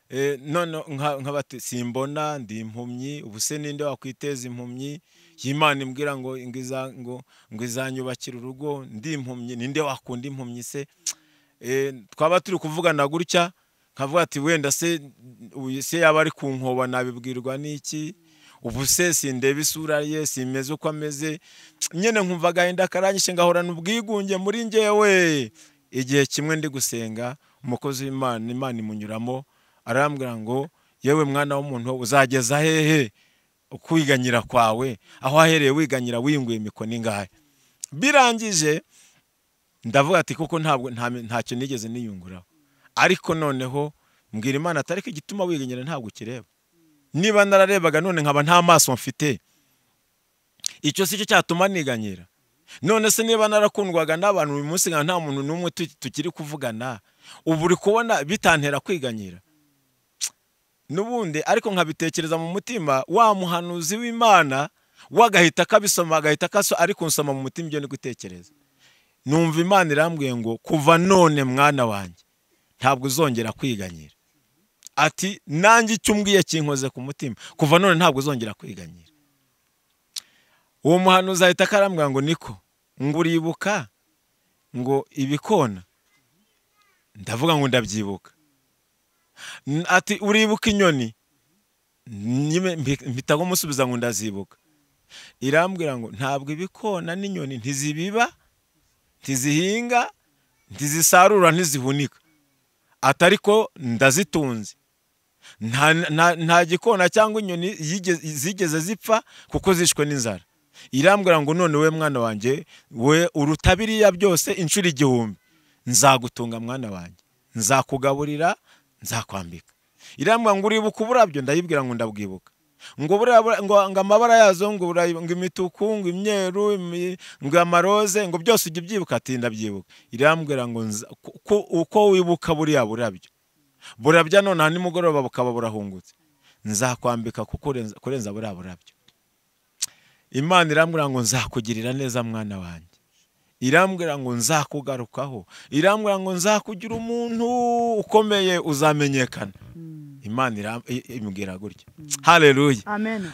eh none nkabati simbona ndi impumyi ubuse ninde wakwiteza impumyi y'Imana imbwira ngo ingiza ngo ngo izanyubakira urugo ndi impumyi ninde wakunda impumyi se eh twaba turi kuvugana gutya kavuga ati wenda se se yaba ari kunkoba nabibwirwa niki ubuse sindeba isura ye simeze uko ameze nyene nkumva gahinda karanyishe ngahorana ubwigunge muri ngewe igihe kimwe ndi gusenga umukozi w'Imana Imana imunyuramo arambwira ngo yewe mwana w'umuntu uzageza hehe ukwiganyira kwawe aho ahereye wiganyira winguye imikono ingahe birangije ndavuga ati kuko ntabwo ntacyo nigeze niyunguraho ariko noneho mbwira Imana atariko igituma wiganyira ntabwo kireba niba nararebaga none nkaba nta maso mfite icyo si cyo cyatuma niganyira none se niba narakundwaga n'abantu uyu munsi nta muntu n'umwe tukiri kuvugana ubu uri kubona bitantera kwiganyira nubundi ariko nkabitekereza mu mutima wa muhanuzi w'Imana wagahita kabisoma agahita kaso ariko nsoma mu mutima ibyo ni gutekereza numva Imana irambwiye ngo kuva none mwana wanjye ntabwo uzongera kwiganyira ati nanjye cyumbwiye kinkoze ku mutima kuva none ntabwo uzongera kwiganyira uwo muhanuzi ahita karambwira ngo niko nguribuka ngo ibikona ndavuga ngo ndabyibuka ati uribuka inyoni mpita ngo musubiza ngo ndazibuka irambwira ngo ntabwo ibikona n'inyoni ntizibiba ntizihinga ntizisarura ntizihunika atariko ndazitunze nta gikona cyangwa inyoni zigeze zipfa kuko zishwe n'inzara irambwira ngo none we mwana wanjye we urutabiriya byose inshuro igihumbi nzagutunga mwana wanjye nzakugaburira nzakwambika irambwira ngo uribuka uburabyo ndayibwira ngo ndabwibuka ngo ngo amabara yazo ngo ngo imituku ngo imyeru ngo amaroze ngo byose ujye byibuka ati ndabyibuka irambwira ngo uko wibuka buriya burabyo burabya none nimugoroba bukaba burahungutse nzakwambika kurenza buriya burabyo Imana irambwira ngo nzakugirira neza mwana wanjye irambwira ngo nzakugarukaho irambwira ngo nzakugira umuntu ukomeye uzamenyekana Imana imbwira gutya haleluya amen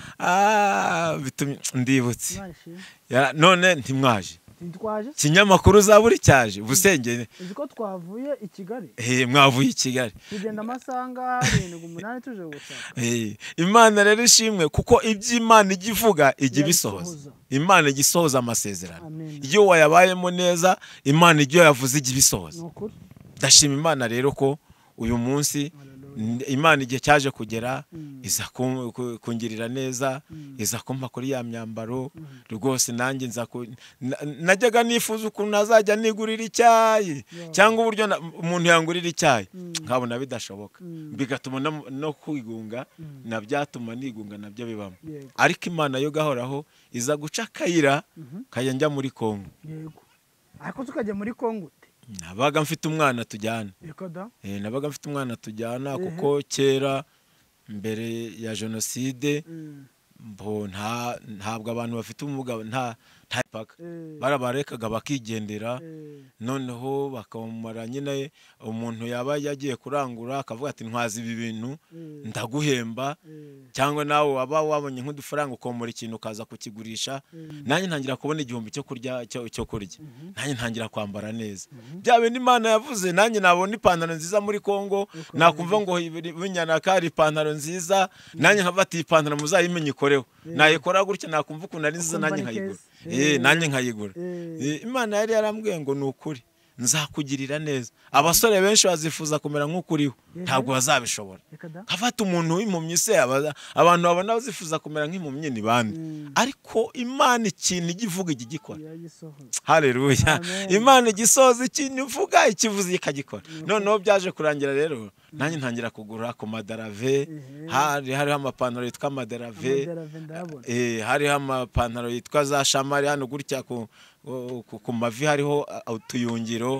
ah bitumye ndibutse none ntimwaje Ntitwaje kinyamakuru zaburi cyaje ubusengene uziko twavuye i Kigali eh mwavuye i Kigali tugenda amasanga arindwi umunani tuje gushaka eh Imana rero ishimwe kuko iby'Imana igivuga igi bisohoza Imana igisohoza amasezerano iyo wayabayemo neza Imana ijyo yavuze igi bisohoza ndashima Imana rero ko uyu munsi Imana igihe cyaje kugera iza kungirira neza iza kumpa kuri ya myambaro rwose nanjye nza najyaga nifuza ukuntu nazajya nigurira icyayi cyangwa uburyo umuntu yangurira icyayi nkabona bidashoboka bigatuma no kwigunga nabyatuma nigunga nabyo bibamo ariko Imana yo gahoraho iza guca akayira kajya njya muri Kongo yego ariko tukajya muri Kongo nabaga mfite umwana tujyana eh nabaga mfite umwana tujyana kuko kera mbere ya jenoside mbo nta ntabwo abantu bafite umuga nta ntapaka barabarekaga bakigendera noneho bakamara nyine umuntu yaba yagiye kurangura akavuga ati ntwazi ibi bintu ndaguhemba cyangwa nawe waba wabonye nk'udufaranga ukomora ikintu kaza kukigurisha nanjye ntangira kubona igihumbi cyo kurya cyo kurya nanjye ntangira kwambara neza byabe n'Imana yavuze nanjye nabona ipantaro nziza muri Kongo nakumva ngo binyana kari ipantaro nziza nanjye nkabati ipantaro muzayimenye ikoreho nayikora gutya nakumva ukuntu ari nziza nanjye nkayigura eh nanjye nkayigura Imana yari yarambwiye ngo nukuri nzakugirira neza abasore benshi bazifuza kumera nk'ukuriho ntabwo bazabishobora kafata umuntu w'impumyi se abantu babona bazifuza kumera nk'impumyi ni bande ariko Imana ikintu igivuga igikora haleluya Imana igisoza ikintu ivuga ikivuze ikagikora noneho byaje kurangira rero nanjye ntangira kugura ku madarave hari hari amapantaro yitwa madarave eh hari amapantaro yitwa za shamari hano gutya ku ku mavi hariho utuyungiro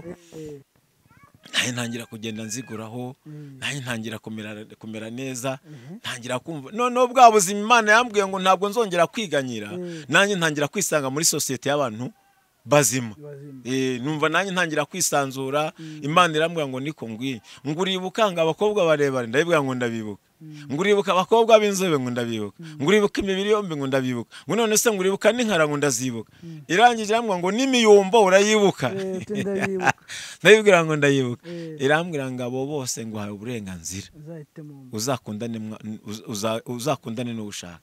naye ntangira kugenda nziguraho naye ntangira kumera kumera neza ntangira kumva noneho bwa buzima Imana yambwiye ngo ntabwo nzongera kwiganyira nanjye ntangira kwisanga muri societe y'abantu bazima. Eh, numva nanjye ntangira kwisanzura. Imana irambwira ngo niko ngwi nguribuka ngo abakobwa barebare ndabibwira ngo ndabibuka. Nguribuka abakobwa b'inzobe ngo ndabibuka. Nguribuka imibiri yombi ngo ndabibuka. Ngo none se nguribuka n'inkara ngo ndazibuka. Irangije irambwira ngo n'imiyumbo urayibuka. Ndabibwira ngo ndayibuka. Irambwira ngo abo bose ngo hawe uburenganzira. Uzakundane uzakundane n'ushaka.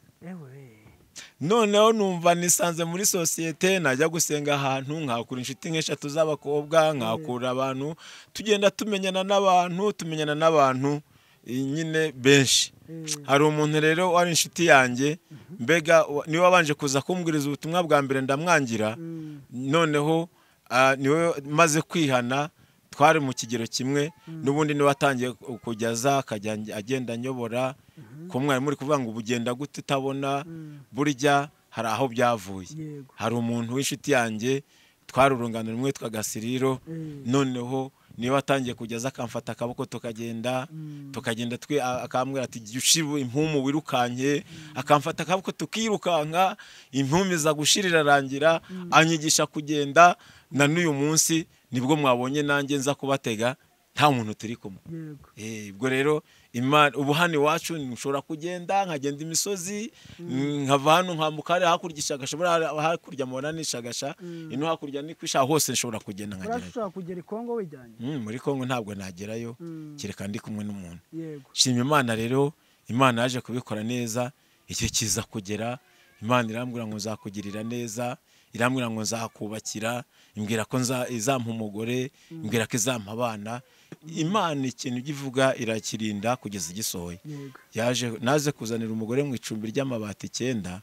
Noneho numva nisanze muri societe najya gusenga ahantu nkakura inshuti nk'eshatu z'abakobwa nkakura abantu tugenda tumenyana n'abantu tumenyana n'abantu nyine benshi. Hari umuntu rero wari inshuti yanjye mbega niwe wabanje kuza kumbwiriza ubutumwa bwa mbere ndamwangira. Noneho niwe maze kwihana twari mu kigero kimwe n'ubundi niwe watangiye kujyaza akajya agenda nyobora ko mwari muri kuvuga ngo ubugenda gute utabona burya hari aho byavuye. Hari umuntu w'inshuti yanjye twari urungano rumwe twagasiriro noneho niwe watangiye kujyaza akamfata akaboko tukagenda tukagenda twe akambwira ati ushibu impumu wirukanye akamfata akaboko tukirukanka impumi za gushirira rangira anyigisha kugenda na n'uyu munsi nibwo mwabonye nanjye nza kubatega nta muntu turi kumwe. Eh ubwo rero Imana ubuhani wacu nshobora kugenda nkagenda imisozi nkava hano nkamukare hakurgisha gashobora hakurya mubona nishagasha ino hakurya ni kwisha hose nshobora kugenda nkagera. Urashobora kugera i Kongo wijyanye? Mm muri Kongo ntabwo nagerayo kireka ndi kumwe n'umuntu. Shima Imana rero Imana yaje kubikora neza icyo kiza kugera. Imana irambwira ngo nzakugirira neza irambwira ngo nzakubakira imbwira ko izampa umugore imbwira ko izampa abana. Imana ikintu givuga irakirinda kugeza igisohoye. Yaje naze kuzanira umugore mu icumbi ry'amabati icyenda.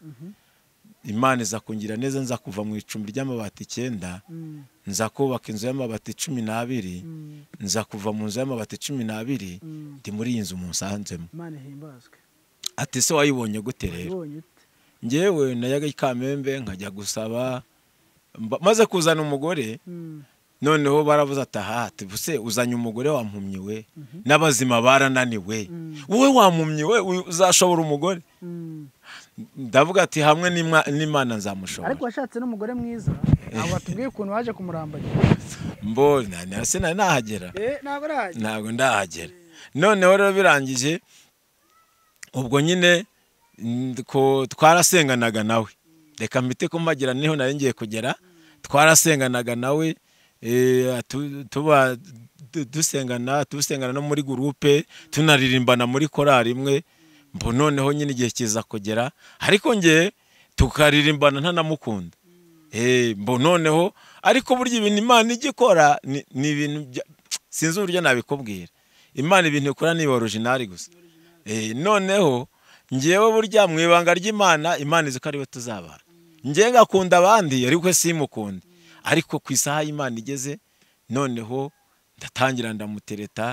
Imana iza kungira neza nza kuva mu icumbi ry'amabati icyenda nza kubaka inzu y'amabati cumi n'abiri nza kuva mu nzu y'amabati cumi n'abiri ndi muri iyi nzu munsanzemo. Imana himbazwe. Ati se wayibonye gute rero? Ngewe nayaga ikamembe nkajya gusaba maze kuzana umugore noneho baravuze ati aha buse uzanye umugore wampumyiwe n'abazima barananiwe wowe wampumyiwe uzashobora umugore. Ndavuga ati hamwe n'Imana nzamushobora. Ariko washatse n'umugore mwiza abo batubwiye ukuntu waje kumurambagira. Mbona nase nahagera. Eh ntabwo rahagera. Ntabwo ndahagera. Noneho rero birangije ubwo nyine ko twarasenganaga nawe reka mbite ko magira niho nari ngiye kugera. Twarasenganaga nawe eh tuba dusengana dusengana no muri groupe tunaririmbana muri korali imwe. Mbo noneho nyine igihe kiza kugera ariko nge tukaririmbana ntanamukunda. Eh mbo noneho ariko burya ibintu Imana igikora ni ibintu sinzi uburyo nabikubwira. Imana ibintu ikora ni original gusa. Eh noneho ngewe burya mwibanga ry'Imana Imana iziko ariwe tuzabana. Nge ngakunda abandi ariko simukunda. Ariko ku isaha y'Imana igeze noneho ndatangira ndamutereta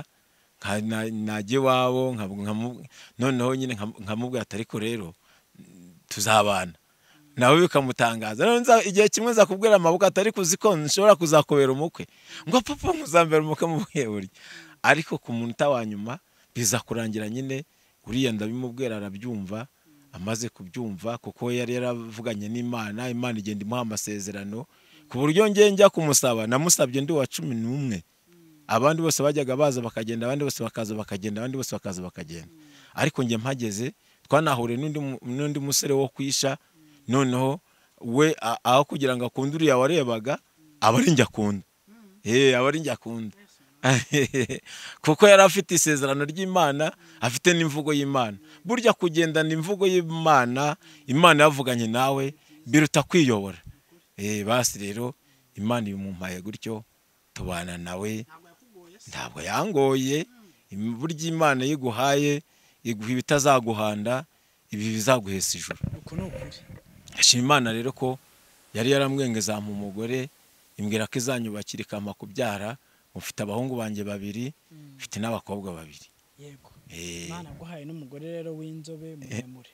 najye wabo noneho nyine nkamubwira ati ariko rero tuzabana nawe bikamutangaza. None igihe kimwe zakubwira amabuka atari kuziko nshobora kuzakobera umukwe ngo papa muzambera umukwe mu buhe buryo. Ariko ku munota wa nyuma biza kurangira nyine uriya ndabimubwira arabyumva. Amaze kubyumva kuko yari yaravuganye n'Imana Imana igenda imuha amasezerano ku buryo nge njya kumusaba namusabye ndi wa cumi n'umwe. Abandi bose bajyaga baza bakagenda abandi bose bakaza bakagenda abandi bose bakaza bakagenda. Ariko nge mpageze twanahure n'undi n'undi musore wo kwisha noneho we aho kugira ngo akunde uriya warebaga abari njya kunda. Eh abari njya kunda. Kuko yari afite isezerano ry'Imana afite n'imvugo y'Imana. Burya kugendana imvugo y'Imana Imana yavuganye nawe biruta kwiyobora. Eh basi rero Imana imumpaye gutyo tubana nawe ntabwo yangoye. Burya Imana yiguhaye iguha ibitazaguhanda ibi bizaguhesa ijuru. Uko nukuri. Ashima Imana rero ko yari yaramwengeza mu mugore imbwira ko izanyubakira ikama kubyara. Mufite abahungu banje babiri mfite n'abakobwa babiri. Yego. Imana guhaye n'umugore rero w'inzobe muremure.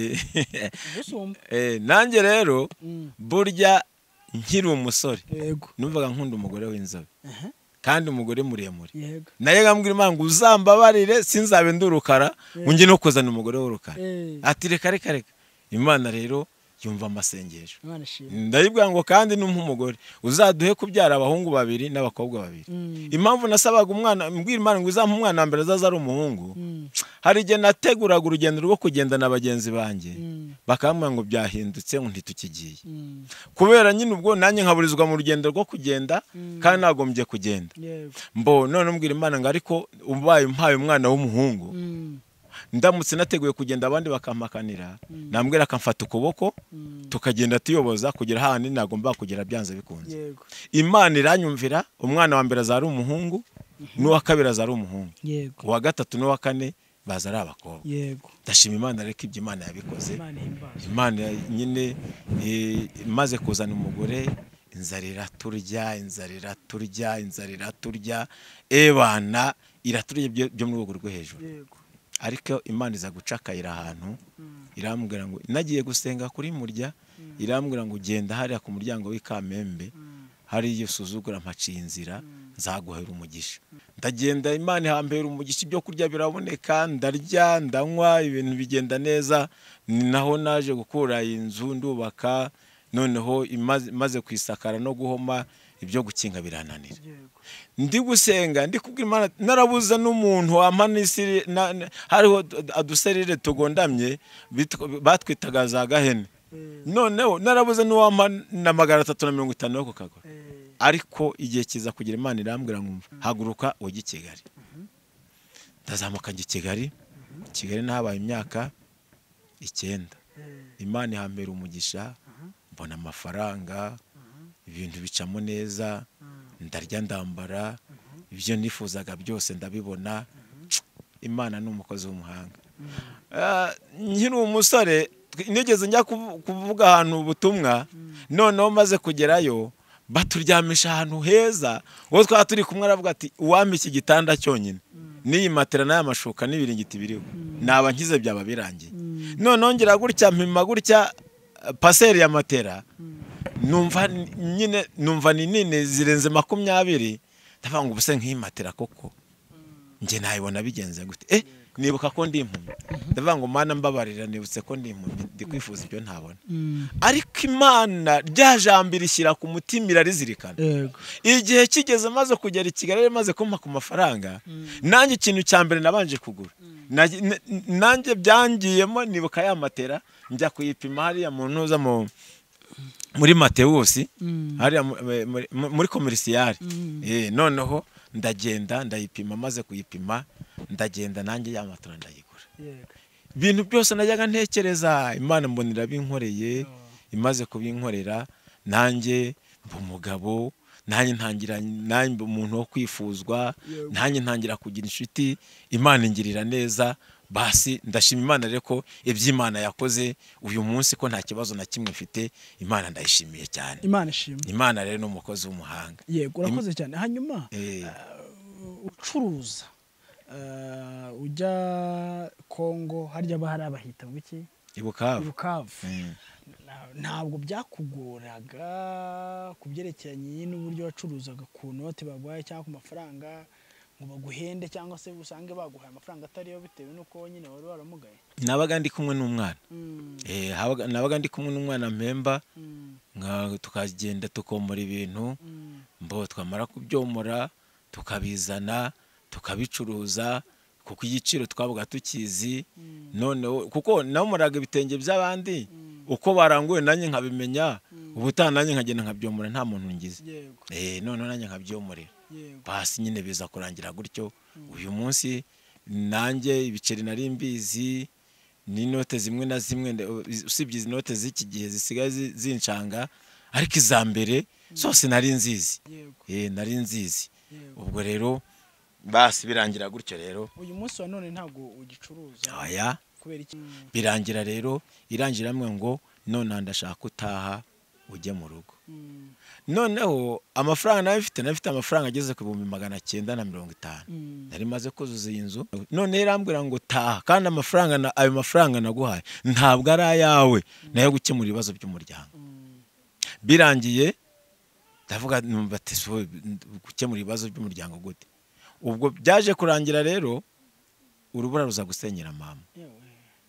Eh nanjye rero burya nkiri umusore numvaga nkunda umugore w'inzobe kandi umugore muremure. Naye ngambwira Imana ngo uzambabarire sinzabe ndurukara ungi no kozana umugore w'urukara. Ati reka reka reka. Imana rero yumva amasengesho Imana ishimwe. ndayibwira ngo kandi n'umugore uzaduhe kubyara abahungu babiri n'abakobwa babiri. Impamvu nasabaga umwana mbwira Imana ngo uzampa umwana wa mbere azaza ari umuhungu, hari igihe nateguraga urugendo rwo kugenda na bagenzi banjye bakambwira ngo byahindutse ngo ntitukigiye, kubera nyine ubwo nanjye nkaburizwa mu rugendo rwo kugenda kandi nagombye kugenda. Mbo none mbwira Imana ngo ariko ubaye umpaye umwana w'umuhungu, ndamutse nateguye kugenda abandi bakampakanira, nambwira akamfata ukuboko tukagenda tuyoboza kugira handi nagomba kugera byanze bikunze. Imana iranyumvira, umwana wa mbere azari umuhungu n'uwa kabiri azari umuhungu, uwa gatatu n'uwa kane baza ari abakobwa. Ndashima Imana reka ibyo Imana yabikoze. Imana nyine imaze kuzana umugore, inzara iraturya inzara iraturya inzara iraturya ebana iraturya byo mu rwego rwo hejuru. Ariko Imana iza guca akayira ahantu, irambwira ngo nagiye gusenga kuri murya, irambwira ngo ugenda hariya ku muryango w'ikamembe hari iyo usuzugura mpaciye inzira nzaguhera umugisha. Ndagenda Imana ihambera umugisha, ibyo kurya biraboneka, ndarya ndanywa ibintu bigenda neza. Ni naho naje gukura inzu ndubaka, noneho imaze kwisakara no guhoma ibyo gukinga birananira. Ndi gusenga ndi kubwira Imana, narabuza n'umuntu wamanisiri hariho aduserire tugondamye batwitaga za gahene, noneho narabuze n'uwamana magana atatu na mirongo itanu yo kukagura. Ariko igihe kiza kugira Imana irambwira ngo haguruka ujye i Kigali. Ndazamuka njye i Kigali. Kigali nahabaye imyaka icyenda. Imana ihambera umugisha, mbona amafaranga, ibintu bicamo neza, ndarya ndambara, ibyo nifuzaga byose ndabibona. Imana ni umukozi w'umuhanga. Nkiri umusore nigeze njya kuvuga ahantu ubutumwa, noneho maze kugerayo baturyamisha ahantu heza, uwo twaba turi kumwe aravuga ati uwampa iki gitanda cyonyine n'iyi matera n'aya mashuka n'ibiringiti biriho naba nkize byaba birangiye. Noneho ngira gutya mpima gutya paseri ya matera, numva nyine numva ni nini zirenze makumyabiri. Ndavuga ngo ubuse nk'iyi matera koko nge nayibona bigenze gute? Eh nibuka ko ndi impumyi. Ndavuga ngo Mana mbabarira, nibutse ko ndi impumyi, ndi kwifuza ibyo ntabona. Ariko Imana ryajambira ishyira ku mutima irarizirikana. Igihe kigeze maze kugera i Kigali maze kumpa ku mafaranga, nanjye ikintu cya mbere nabanje kugura, nanjye byangiyemo nibuka ya matera njya kuyipima hariya mu ntuza mu muri Matewusi hariya muri komerisiyari. Eh noneho ndagenda ndayipima, maze kuyipima ndagenda nanjye ya matera ndayigura. Ibintu byose najyaga ntekereza Imana mbonera binkoreye. Imaze kubinkorera nanjye umugabo, nanjye ntangira nanjye umuntu wo kwifuzwa, nanjye ntangira kugira inshuti. Imana ingirira neza, basi ndashima Imana rero ko iby'Imana yakoze uyu munsi ko nta kibazo na kimwe mfite. Imana ndayishimiye cyane. Imana ishimwe. Imana rero ni umukozi w'umuhanga. Yego urakoze cyane. Hanyuma ucuruza ujya Kongo, harya bahari abahita biki Ibukavu. Ntabwo byakugoraga kubyerekeranye n'uburyo wacuruzaga ku note bagwaye cyangwa ku mafaranga ngo baguhende, cyangwa se usange baguhaye amafaranga atariyo bitewe nuko nyine wari waramugaye? Nabaga ndi kumwe n'umwana. Eh nabaga ndi kumwe n'umwana mpemba, nka tukagenda tukomora ibintu, mbo twamara kubyomora tukabizana tukabicuruza, kuko igiciro twavuga tukizi. None kuko namoraga ibitenge by'abandi uko baranguye nanjye nkabimenya, ubutaha nanjye nkagenda nkabyomora nta muntu ngize. Eh none nanjye nkabyomorera, basi nyine biza kurangira gutyo. Uyu munsi nanjye ibiceri nari mbizi, ni note zimwe na zimwe, usibye izi note z'iki gihe zisigaye zincanga, ariko izambere zose nari nzizi. Eh nari nzizi. Ubwo rero basi birangira gutyo. Rero uyu munsi wa none ntago ugicuruza? Oya, kubera iki? Birangira rero irangira mwe ngo none ndashaka utaha ujye mu rugo. Noneho amafaranga nayo mfite nafite amafaranga ageze ku bihumbi magana cyenda na mirongo itanu. Nari maze kuzuza iyi nzu. None irambwira ngo taha, kandi amafaranga ayo mafaranga naguhaye ntabwo ari ayawe, nayo gukemura ibibazo by'umuryango. Birangiye ndavuga numva ati gukemura ibibazo by'umuryango gute? Ubwo byaje kurangira rero urubura ruza gusenyera mama.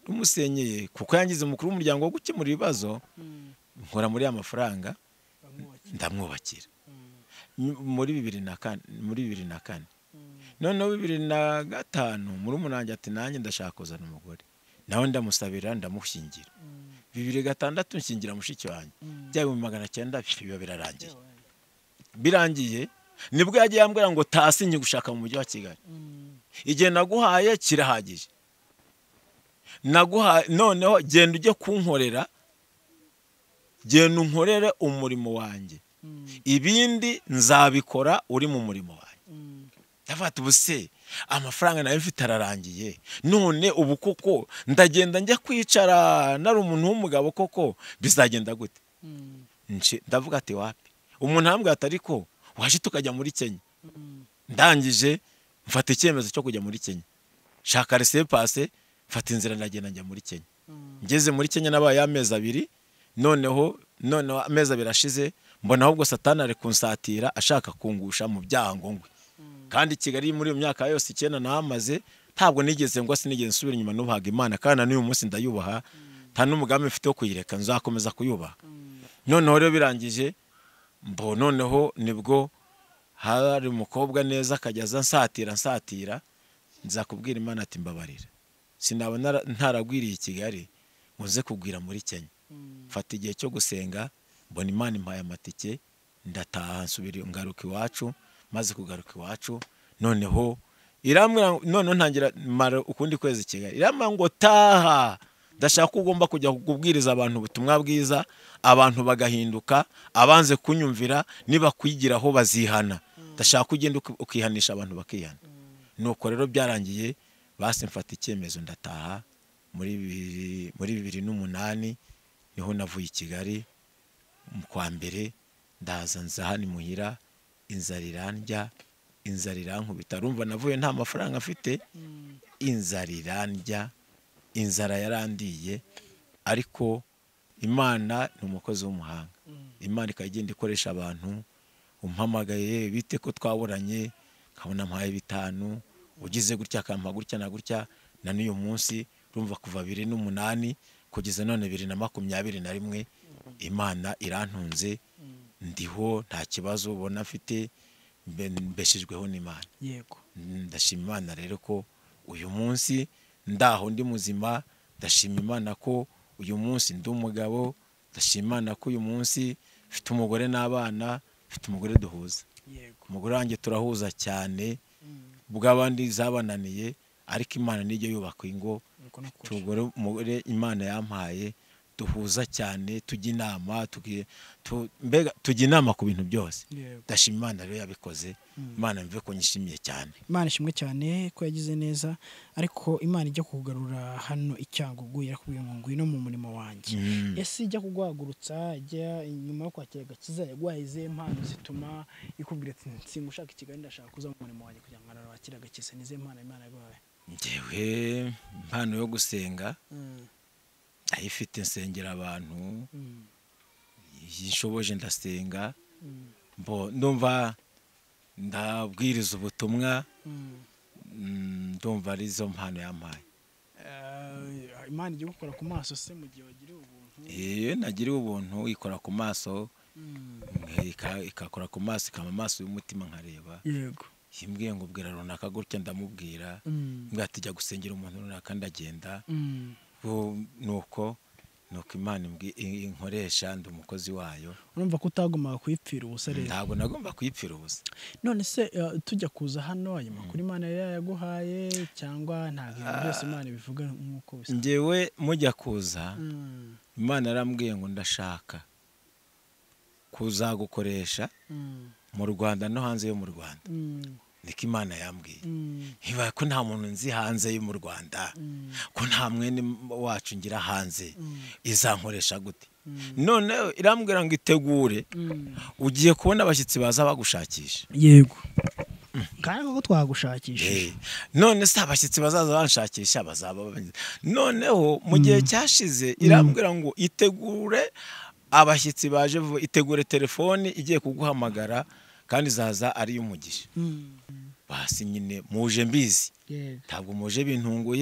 rumusenyeye kuko yangize umukuru w'umuryango wo gukemura ibibazo nkora muri amafaranga ndamwubakira muri bibiri na kane muri bibiri na kane noneho bibiri na gatanu muri umunange ati nanjye ndashaka kuzana umugore nawe ndamusabira ndamushyingira bibiri gatandatu nshingira mushiki wanjye byawe mu magana cyenda biba birarangiye birangiye nibwo yagiye yambwira ngo tasinye gushaka mu mujyi wa Kigali igihe naguhaye kirahagije naguhaye noneho genda ujye kunkorera genda unkorere umurimo wanjye ibindi nzabikora uri mu murimo wanjye ndafata ubuse amafaranga nayo mfite ararangiye none ubu koko ndagenda njya kwicara nari umuntu w'umugabo koko bizagenda gute ndavuga ati wapi umuntu ambwira ati ariko waje tukajya muri Kenya ndangije mfata icyemezo cyo kujya muri Kenya shaka resepase mfata inzira ndagenda njya muri Kenya ngeze muri Kenya nabaye amezi abiri noneho noneho amezi abiri ashize mbona ahubwo satani ari kunsatira ashaka kungusha mu byaha ngwe kandi Kigali muri iyo myaka yose icyenda nahamaze ntabwo nigeze ngo sinigeze nsubira inyuma nubahaga Imana kandi n'uyu munsi ndayubaha nta n'umugambi mfite wo kuyireka nzakomeza kuyubaha noneho rero birangije mbo noneho nibwo hari umukobwa neza akajyaza nsatira nsatira nzakubwira Imana ati mbabarira sinabona ntaragwiriye i Kigali muze kugwira muri Kenya mfata igihe cyo gusenga mbona Imana impaye amatike ndataha nsubira ngaruka iwacu maze kugaruka iwacu noneho iramwe none ntangira mara ukundi kwezi Kigali iramwe ngo taha ndashaka ugomba kujya kubwiriza abantu ubutumwa bwiza abantu bagahinduka abanze kunyumvira niba kwigiraho bazihana ndashaka ugenda ukihanisha abantu bakihana nuko rero byarangiye basi mfata icyemezo ndataha muri muri bibiri n'umunani niho navuye i Kigali mu kwa mbere ndaza nza hano muhira inzara irandya inzara irankubita urumva navuye nta mafaranga afite inzara irandya inzara yarandiye ariko Imana ni umukozi w'umuhanga Imana ikagenda ikoresha abantu umpamagaye bite ko twaburanye nkabona mpaye bitanu ugize gutya akampa gutya na gutya na n'uyu munsi urumva kuva bibiri n'umunani kugeza none bibiri na makumyabiri na rimwe Imana irantunze ndiho nta kibazo ubona afite mbeshejweho n'Imana yego ndashima Imana rero ko uyu munsi ndaho ndi muzima ndashima Imana ko uyu munsi ndi umugabo ndashima Imana ko uyu munsi mfite umugore n'abana mfite umugore duhuza yego umugore wanjye turahuza cyane bw'abandi zabananiye ariko Imana nijye yubaka ingo tugore umugore Imana yampaye duhuza cyane tujya inama mbega tujya inama ku bintu byose ndashima Imana rero yabikoze Imana mve ko nyishimiye cyane Imana ishimwe cyane ko yagize neza ariko Imana ijya kugarura hano icyangugu yarakubwiye ngo ngwino mu murimo wanjye ese ijya kugwagurutsa ijya inyuma yo kwakira agakiza yagwaye izihe mpano zituma ikubwira ati nsingushaka i Kigali ndashaka kuza mu murimo wanjye kugira ngo arakira agakiza nizihe mpano Imana yaguhaye njyewe impano yo gusenga ayifite nsengera abantu yishoboje ndasenga mbo ndumva ndabwiriza ubutumwa ndumva ari zo mpano yampaye Imana igiye gukora ku maso se mu gihe wagiriye ubuntu eh nagiriye ubuntu ikora ku maso ikakora ku maso ikama amaso y'umutima nkareba yego himbwiye ngo bwira runaka gutya ndamubwira ngati jya gusengera umuntu runaka ndagenda nuko nuko Imana inkoresha ndi umukozi wayo urumva ko utagomba kwipfira ubusa rero ntabwo nagomba kwipfira ubusa none se tujya kuza hano ayo makuru Imana yari yaguhaye cyangwa nta bintu byose Imana bivuga nk'uko bisa njyewe mujya kuza Imana yarambwiye ngo ndashaka kuza gukoresha mu Rwanda no hanze yo mu Rwanda niko Imana yambwiye hiba ko nta muntu nzi hanze yo mu Rwanda ko nta mwene wacu ngira hanze izankoresha gute none irambwira ngo itegure ugiye kubona abashyitsi baza bagushakisha yego kandi ko twagushakishije none se abashyitsi bazaza banshakisha bazaba noneho mu gihe cyashize irambwira ngo itegure abashyitsi baje itegure telefone igiye kuguhamagara kandi zaza ari umugisha basi nyine muje mbizi ntabwo muje bintunguye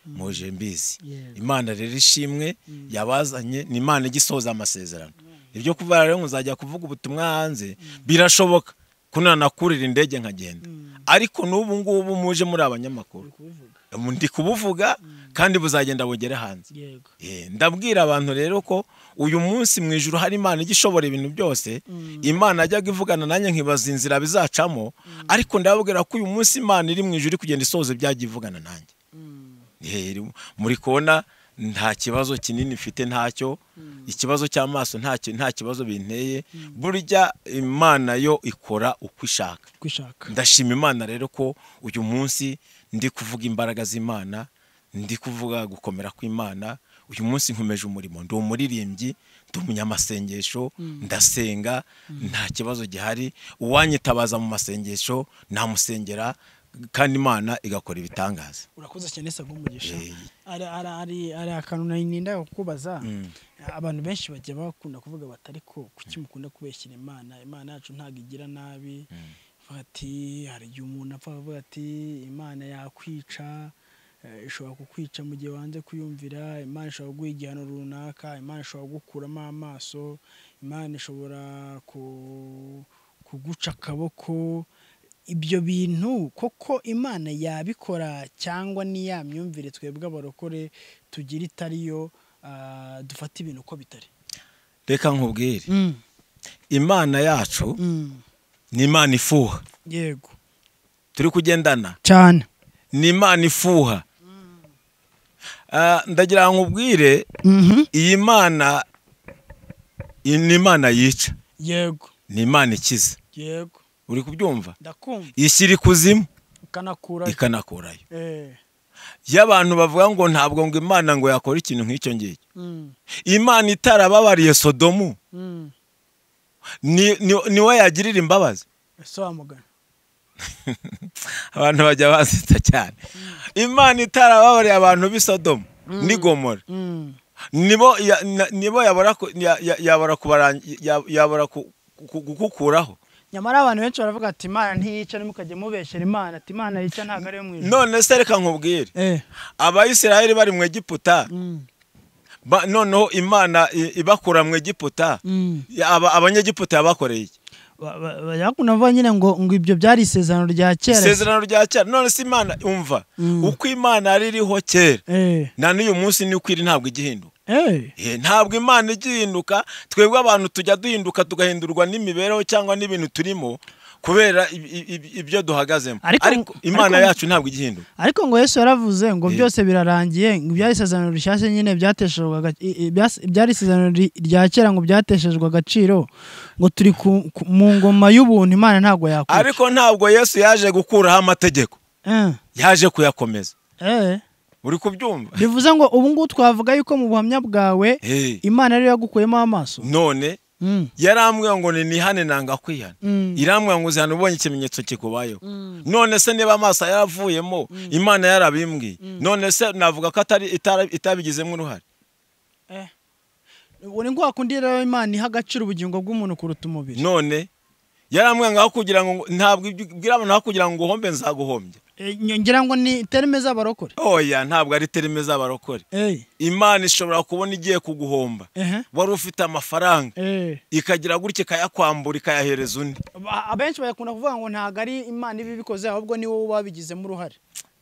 muje mbizi Imana rero ishimwe yabazanye ni Imana igisoza amasezerano ibyo kuva rero muzajya kuvuga ubutumwa hanze birashoboka kunana kurira indege nkagenda ariko n'ubu ngubu muje muri abanyamakuru ndi kubuvuga kandi buzagenda bugere hanze eh ndabwira abantu rero ko uyu munsi mu ijuru hari Imana igishobora ibintu byose Imana ajyaga ivugana nanjye nkibaza inzira bizacamo ariko ndababwira ko uyu munsi Imana iri mu ijuru kugenda isoza byagiye ivugana nanjye eh muri kubona nta kibazo kinini mfite ntacyo ikibazo cy'amaso nta nta kibazo binteye burya Imana yo ikora uko ishaka ndashima Imana rero ko uyu munsi ndi kuvuga imbaraga z'Imana ndi kuvuga gukomera kw'Imana uyu munsi nkomeje umurimo ndi umuririmbyi ndi umunyamasengesho ndasenga nta kibazo gihari uwanyitabaza mu masengesho namusengera kandi Imana igakora ibitangaza urakoze cyane se umugisha ari ari ari akantu narinda kukubaza abantu benshi bajya bakunda kuvuga batari ko kuki mukunda kubeshyira Imana Imana yacu ntago igira nabi fati hari igihe umuntu apfa avuga ati Imana yakwica ishobora kukwica mu gihe wanze kuyumvira Imana ishobora guha igihano runaka Imana ishobora gukuramo amaso Imana ishobora kuguca akaboko ibyo bintu koko Imana yabikora cyangwa ni ya myumvire twebwe abarokore tugira itariyo dufata ibintu uko bitari reka nkubwire Imana yacu ni Imana ifuha yego turi kugendana cyane ni Imana ifuha ndagira nkubwire iyi Mana ni Imana yica yego ni Imana ikiza yego uri kubyumva ndakumva ishyira ikuzimu ikanakurayo ikanakurayo eh y'abantu bavuga ngo ntabwo ngo Imana ngo yakora ikintu nk'icyo ngicyo Imana itarababariye Sodomu ni niwe yagirira imbabazi ese wamugana abantu bajya bazita cyane Imana itarababariye abantu b'i Sodomu ni Gomora nibo nibo yabora yabora yabora gukukuraho nyamara abantu benshi baravuga ati Imana ntiyica nimukajye mubeshyera Imana ati Imana yica ntago ari yo mwijuru none se reka nkubwire eh Abayisiraheli bari mu Egiputa noneho Imana ibakura mu Egiputa abanyegiputa yabakoreye iki yakuna vuga nyine ngo ngo ibyo byari isezerano rya kera isezerano rya kera none se Imana umva uko Imana ari iriho kera na n'uyu munsi ni ukwiri ntabwo igihinduka eh ntabwo Imana igihinduka twebwe abantu tujya duhinduka tugahindurwa n'imibereho cyangwa n'ibintu turimo kubera ibyo duhagazemo ariko Imana yacu ntabwo igihinduka ariko ngo Yesu yaravuze ngo byose birarangiye ngo byari isezerano rishyashye nyine byateshejwe byari isezerano rya kera ngo byateshejwe agaciro ngo turi mu ngoma y'ubuntu Imana ntabwo yakora ariko ntabwo Yesu yaje gukuraho amategeko yaje kuyakomeza eh uri kubyumva bivuze ngo ubu ngubu twavuga yuko mu buhamya bwawe Imana rero yagukuyemo amaso none yarambwiye ngo ni nihane nanga kwihana irambwiye ngo uzihana ubonye ikimenyetso kikubayeho none se niba amaso yaravuyemo Imana yarabimbwiye none se navuga ko atari itabigizemo uruhare eh ubone ngo akundi rero Imana iha agaciro ubugingo bw'umuntu kuruta umubiri none yarambwiye ngo kugira ngo ntabwo ibwira abantu kugira ngo uhombe nzaguhombye ngira ngo ni terime z'abarokore oya ntabwo ari terime z'abarokore Imana ishobora kubona igiye kuguhomba wari ufite amafaranga ikagira gutya ikayakwambura ikayahereza undi abenshi bayakunda kuvuga ngo ntago ari Imana ibi bikoze ahubwo ni wowe wabigizemo uruhare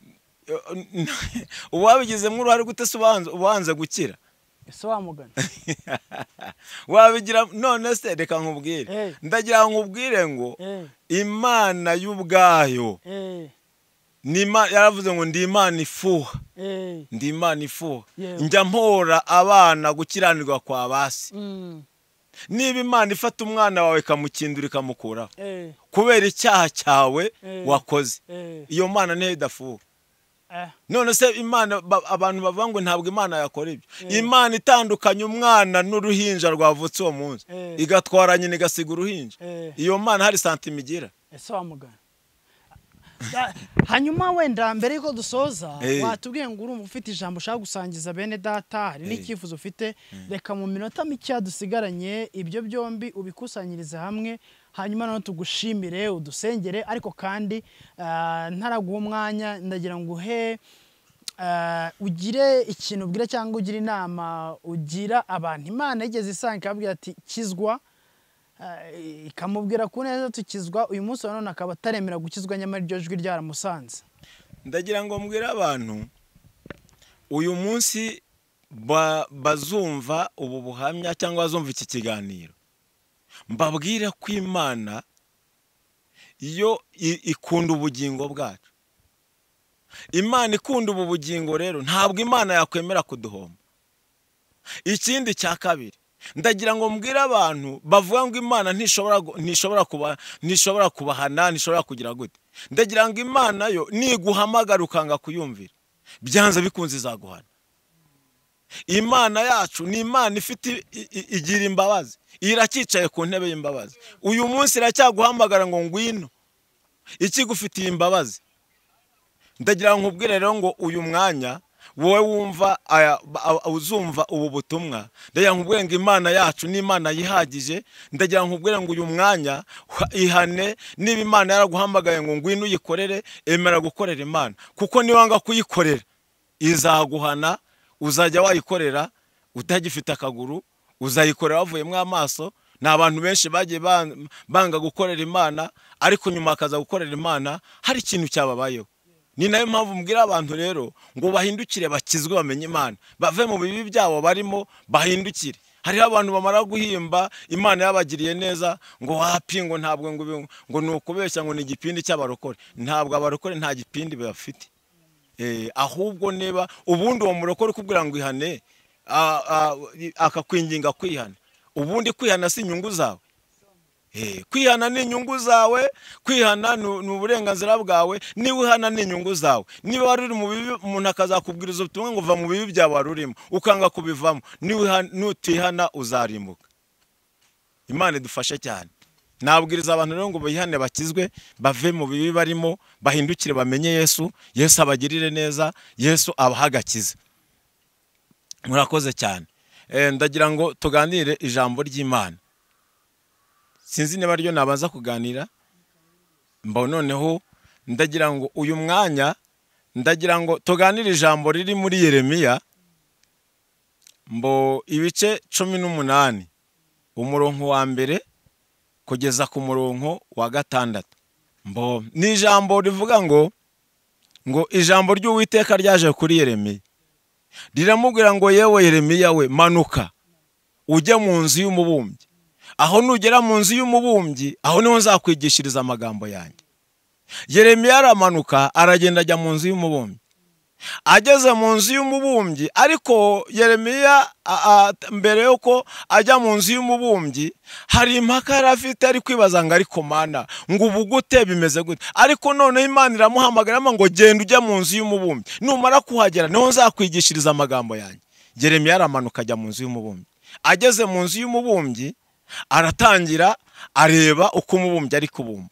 uwabigizemo uruhare gute se ubanze gukira ese wamugana wabigira none se reka nkubwire ndagira nkubwire ngo Imana y'ubwayo Nima yaravuze ngo ndi Imana ifuha ndi Imana ifuha njya mpora abana gukiranirwa kwa basi niba Imana ifata umwana wawe kamukindura ikamukuraho kubera icyaha cyawe wakoze iyo Mana niyo idafuha none se Imana abantu bavuga ngo ntabwo Imana yakora ibyo Imana itandukanye umwana n'uruhinja rwavutse uwo munsi igatwara nyine igasiga uruhinja iyo Mana hari santima igira ese wamugana hanyuma wenda mbere yuko dusoza watubwiye ngo urumva ufite ijambo ushaka gusangiza bene data hari n'ikifuzo ufite reka mu minota mike dusigaranye ibyo byombi ubikusanyirize hamwe hanyuma naho tugushimire udusengere ariko kandi ntaraguha umwanya ndagira ngo uhe uh, ugire ikintu ubwira cyangwa ugira inama ugira abantu Imana yigeze isanga ikabwira ati kizwa uh, ikamubwira ku neza tukizwa uyu munsi none akaba ataremera gukizwa nyamara iryo jwi ryaramusanze. Ndagira ngo mbwira abantu uyu munsi ba, bazumva ubu buhamya cyangwa bazumva iki kiganiro mbabwire ko Imana iyo ikunda ubugingo bwacu. Imana ikunda ubu bugingo rero ntabwo Imana yakwemera kuduhomba. Ikindi cya kabiri ndagira ngo mbwire abantu bavuga ngo Imana ntishobora ntishobora kuba ntishobora kubahana ntishobora kugira gute. Ndagira ngo Imana yo niguhamagara ukanga kuyumvira byanze bikunze izaguhana. Imana yacu ni Imana ifite igira imbabazi, irakicaye ku ntebe y'imbabazi. Uyu munsi iracyaguhamagara ngo ngwino ikigufitiye imbabazi. Ndagira ngo nkubwire rero ngo uyu mwanya wowe wumva uzumva ubu butumwa, ndagira ngo nkubwire ngo Imana yacu ni Imana yihagije. Ndagira ngo nkubwire ngo uyu mwanya ihane, niba Imana yaraguhamagaye ngo ngwino uyikorere, emera gukorera Imana, kuko niwanga kuyikorera izaguhana. Uzajya wayikorera utagifite akaguru, uzayikorera wavuyemo amaso. Ni abantu benshi bagiye banga gukorera Imana, ariko nyuma akaza gukorera Imana hari ikintu cyababayeho. Ni nayo mpamvu mbwira abantu rero ngo bahindukire bakizwe bamenye Imana, bave mu bibi byabo barimo bahindukire. Hari abantu bamara guhimba Imana yabagiriye neza ngo wapi ngo ntabwo ngo ngo nukubeshya ngo ni igipindi cy'abarokore. Ntabwo abarokore nta gipindi bafite. Eh, ahubwo neba ubundi uwo murokore kubwira ngo ihane akakwinginga kwihana. Ubundi kwihana si inyungu zawe. Eh, kwihana ni inyungu zawe, kwihana ni uburenganzira bwawe. Niba uhana ni inyungu zawe. Niba wari uri mu bibi umuntu akazakubwiriza ubutumwa ngo va mu bibi byawe warurimo ukanga kubivamo, niba nutihana uzarimbuka. Imana idufashe cyane. Nabwiriza abantu rero ngo bihane bakizwe, bave mu bibi barimo, bahindukire bamenye Yesu, Yesu abagirire neza, Yesu abahagakize. Murakoze cyane. Eh, ndagira ngo tuganire ijambo ry'Imana. Sinzi niba ryo nabanza kuganira. Mba noneho ndagira ngo uyu mwanya ndagira ngo tuganire ijambo riri muri Yeremiya mbo ibice cumi n'umunani umurongo wa mbere kugeza ku murongo wa gatandatu. Mbo ni ijambo rivuga ngo ngo ijambo ry'Uwiteka ryaje kuri Yeremiya, riramubwira ngo yewe Yeremiya we manuka ujye mu nzu y'umubumbyi. Aho nugera mu nzu y'umubumbyi aho niho nzakwigishiriza amagambo yanjye. Yeremiya aramanuka aragenda ajya mu nzu y'umubumbyi. Ageze mu nzu y'umubumbyi, ariko Yeremiya mbere yuko ajya mu nzu y'umubumbyi hari impaka yarafite ari kwibaza ngo ariko Mana ngo ubu gute bimeze gute. Ariko none Imana iramuhamagara ngo genda ujya mu nzu y'umubumbyi, numara kuhagera niho nzakwigishiriza amagambo yanjye. Yeremiya aramanuka ajya mu nzu y'umubumbyi. Ageze mu nzu y'umubumbyi aratangira areba uko umubumbyi ari kubumba,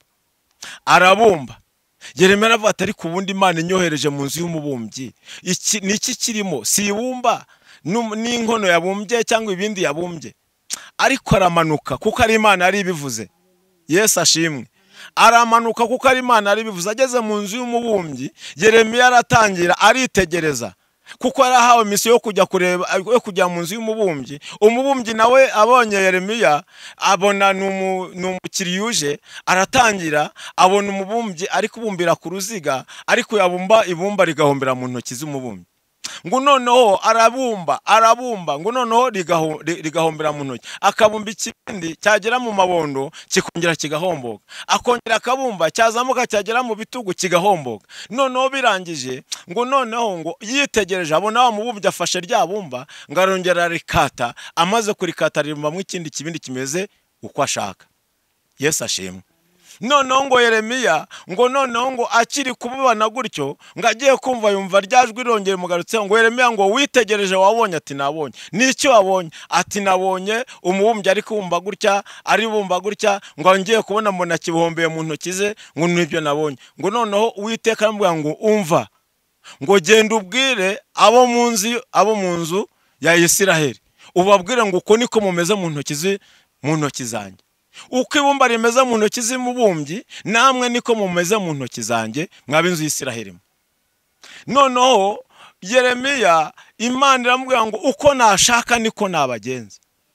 arabumba. Yeremiya aravuga ati ariko ubundi Imana inyohereje mu nzu y'umubumbyi iki niki kirimo, si ibumba n'inkono yabumbye cyangwa ibindi yabumbye. Ariko aramanuka kuko ari Imana yari ibivuze. Yesu ashimwe. Aramanuka kuko ari Imana yari ibivuze. Ageze mu nzu y'umubumbyi Yeremiya aratangira aritegereza, kuko yarahawe misiyo yo kujya kureba yo kujya mu nzu y'umubumbyi. Umubumbyi nawe abonye Yeremiya abona n'umukiriya uje, aratangira abona umubumbyi ari kubumbira ku ruziga, ariko yabumba ibumba rigahombera mu ntoki z'umubumbyi. Ngo noneho arabumba arabumba ngo noneho rigahombera mu ntoki. Akabumba ikindi cyagera mu mabondo kikongera kigahomboka, akongera akabumba cyazamuka cyagera mu bitugu kigahomboka. Noneho birangije ngo noneho ngo yitegereje abona wa mubumbyi afashe rya bumba ngo arongera rikata, amaze kurikata rimba mu ikindi kibindi kimeze uko ashaka. Yesu ashimwe. Noneho ngo Yeremiya ngo noneho ngo akiri kububana gutyo ngo agiye kumva yumva ryajwi rongeye mugarutse ngo Yeremiya ngo witegereje wabonye? Ati nabonye. Nicyo wabonye? Ati nabonye umubumbyi ari kubumba gutya ari bumba gutya ngo ngiye kubona mbona kibuhombeye mu ntoki ze, ngo nibyo nabonye. Ngo noneho Uwiteka aramubwira ngo umva ngo genda ubwire abo mu nzu abo mu nzu ya Isiraheli ubabwire ngo uko niko mumeze mu ntoki ze mu ntoki zanjye. Uko ibumba rimeze mu ntoki z'umubumbyi namwe niko mumeze mu ntoki zanjye mwab'inzu y'Isiraheli. Noneho Yeremiya Imana iramubwira ngo uko nashaka niko nabagenza.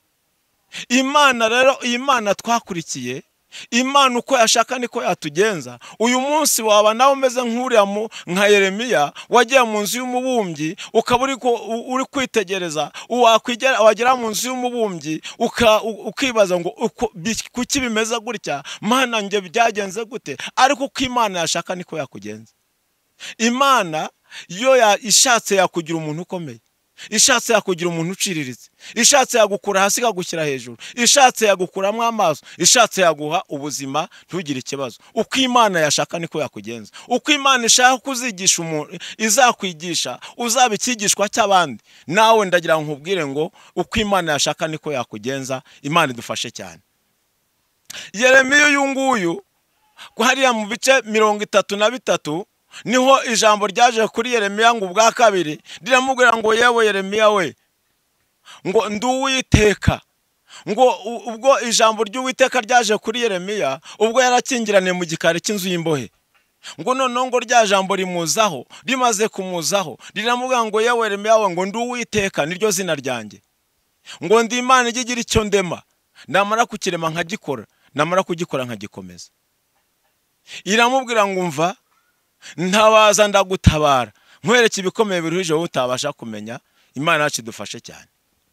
Imana rero, Imana twakurikiye, Imana uko yashaka niko yatugenza. Uyu munsi waba nawe umeze nk'uriya nka Yeremiya wagiye mu nzu y'umubumbyi, ukaba uri kwitegereza, wakwigera wagera mu nzu y'umubumbyi ukibaza ngo kuki bimeze gutya, Mana nge byagenze gute? Ariko uko Imana yashaka niko yakugenza. Imana yo ishatse yakugira umuntu ukomeye, ishatse yakugira umuntu uciriritse, ishatse yagukura hasi ikagushyira hejuru, ishatse yagukuramo amaso, ishatse yaguha ubuzima ntugire ikibazo. Uko Imana yashaka niko yakugenza. Uko Imana ishaka kuzigisha umuntu izakwigisha, uzaba ikigishwa cy'abandi. Nawe ndagira nkubwire ngo uko Imana yashaka niko yakugenza. Imana idufashe cyane. Yeremiya uyu nguyu hariya mu bice mirongo itatu na bitatu niho ijambo ryaje kuri Yeremiya ngo ubwa kabiri riramubwira ngo yewe Yeremiya we, ngo nduwiteka, ngo ubwo ijambo ry'Uwiteka ryaje kuri Yeremiya ubwo yarakingirane mu gikari cy'inzu y'imbohe, ngo noneho ngo rya jambo rimuzaho, rimaze kumuzaho riramubwira ngo yewe Yeremiya we, ngo nduwiteka niryo zina ryanjye, ngo ndi Imana igira icyo ndema, namara kukirema nkagikora, namara kugikora nkagikomeza. Iramubwira ngo umva, ntabaza ndagutabara, nkwereke ibikomeye biruhije wowe utabasha kumenya. Imana yacu idufashe cyane.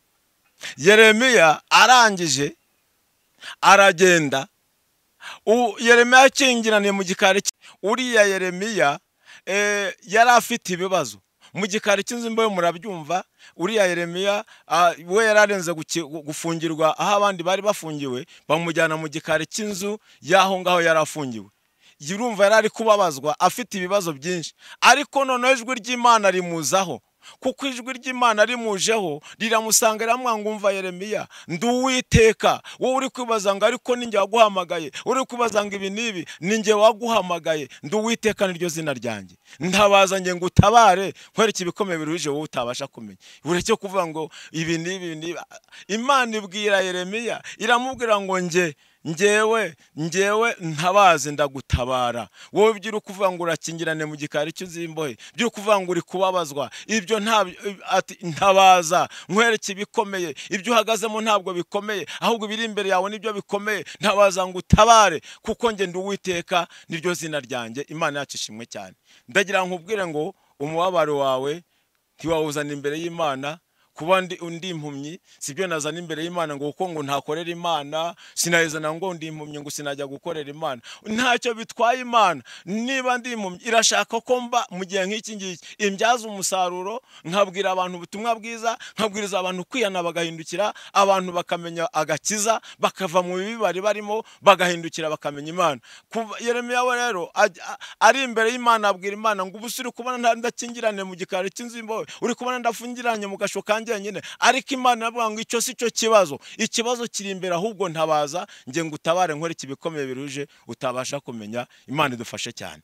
Yeremiya arangije aragenda, Yeremiya akingiraniye mu gikari. Uriya Yeremiya yari afite ibibazo mu gikari cy'inzu y'imbohe, murabyumva. Uriya Yeremiya we yararenze gufungirwa aho abandi bari bafungiwe, bamujyana mu gikari cy'inzu y'aho ngaho yari afungiwe. Yurumva yari ari kubabazwa, afite ibibazo byinshi, ariko noneho ijwi ry'Imana rimuzaho. Kuko ijwi ry'Imana rimujeho riramusanga, riramubwira ngo umva Yeremiya, nduwiteka, wowe uri kwibaza ngo ariko ninjye waguhamagaye, uri kwibaza ngo ibi nibi, ninjye waguhamagaye, nduwiteka niryo zina ryanjye, ntabaza nge ngo utabare, nkwereke ibikomeye biruhije wowe utabasha kumenya. Ureke kuvuga ngo ibi nibi nibi. Imana ibwira Yeremiya, iramubwira ngo nge ngewe ngewe ntabaze ndagutabara. Wowe byiri kuvuga ngo urakingirane mu gikari cy'inzu y'imbohe, byiri kuvuga ngo uri kubabazwa, ibyo nta ati ntabaza nkwereke ibikomeye, ibyo uhagazemo ntabwo bikomeye, ahubwo biri imbere yawe nibyo bikomeye, ntabaza ngo utabare, kuko nge ndi Uwiteka niryo zina ryanjye. Imana yacu ishimwe cyane. Ndagira nkubwire ngo umubabaro wawe ntiwawuzana imbere y'Imana. Kuba ndi undi impumyi sibyo nazana imbere y'Imana ngo uko ngo ntakorera Imana, sinayizana ngo ndi impumyi ngo sinajya gukorera Imana. Ntacyo bitwaye Imana. Niba ndi impumyi irashaka ko mba mu gihe nk'iki ngiki imbyaza umusaruro, nkabwira abantu ubutumwa bwiza, nkabwiriza abantu kwiyana bagahindukira, abantu bakamenya agakiza, bakava mu bibi bari barimo bagahindukira bakamenya Imana. Yeremiya we rero ari imbere y'Imana abwira Imana ngo ubusuri kubona ndakingirane mu gikari cy'inzu y'imbohe, uri kubona ndafungiranye mu gashoka nyine. Ariko Imana avuga ngo icyo si cyo kibazo, ikibazo kiri imbere, ahubwo ntabaza nge ngo utabare, nkwereke ibikomeye biruje utabasha kumenya. Imana idufashe cyane.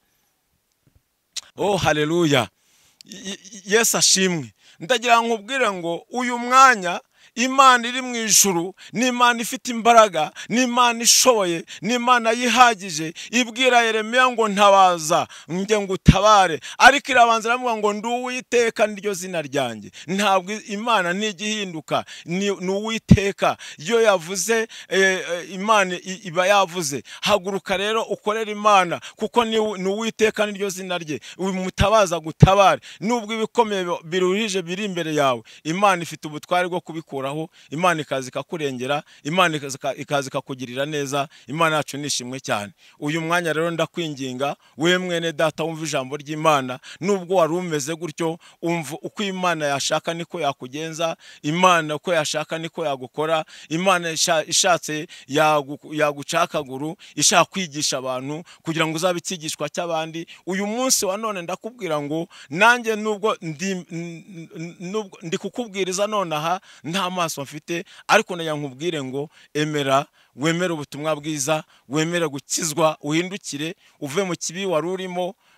Oh haleluya, Yesu ashimwe. Ndagira nkubwire ngo uyu mwanya Imana iri mu ijuru ni Imana ifite imbaraga, ni Imana ishoboye, ni Imana yihagije. Ibwira Yeremiya ngo ntabaza nge ngo utabare, ariko irabanza iravuga ngo nduwiteka niryo zina ryanjye. Ntabwo Imana ntigihinduka, ni Uwiteka. Iyo yavuze Imana iba yavuze. Haguruka rero ukorera Imana, kuko ni Uwiteka niryo zina rye. Umutabaza gutabare nubwo ibikomeye biruhije biri imbere yawe. Imana ifite ubutware bwo kubikura. Imana ikazi kakurengera, Imana ikazi kakugirira neza. Imana yacu nishimwe cyane. Uyu mwanya rero ndakwinginga, we mwene data wumva ijambo ry'Imana, nubwo wari umeze gutyo, umva uko Imana yashaka niko yakugenza. Imana uko yashaka niko yagukora. Imana ishatse yagucakaguru, ishaka kwigisha abantu kugira ngo uzabe ikigishwa cy'abandi. Uyu munsi wa none ndakubwira ngo nanjye nubwo ndi ndi kukubwiriza nonaha nta amaso mfite, ariko nayo nkubwire ngo emera, wemere ubutumwa bwiza, wemere gukizwa, uhindukire uve mu kibi wari urimo,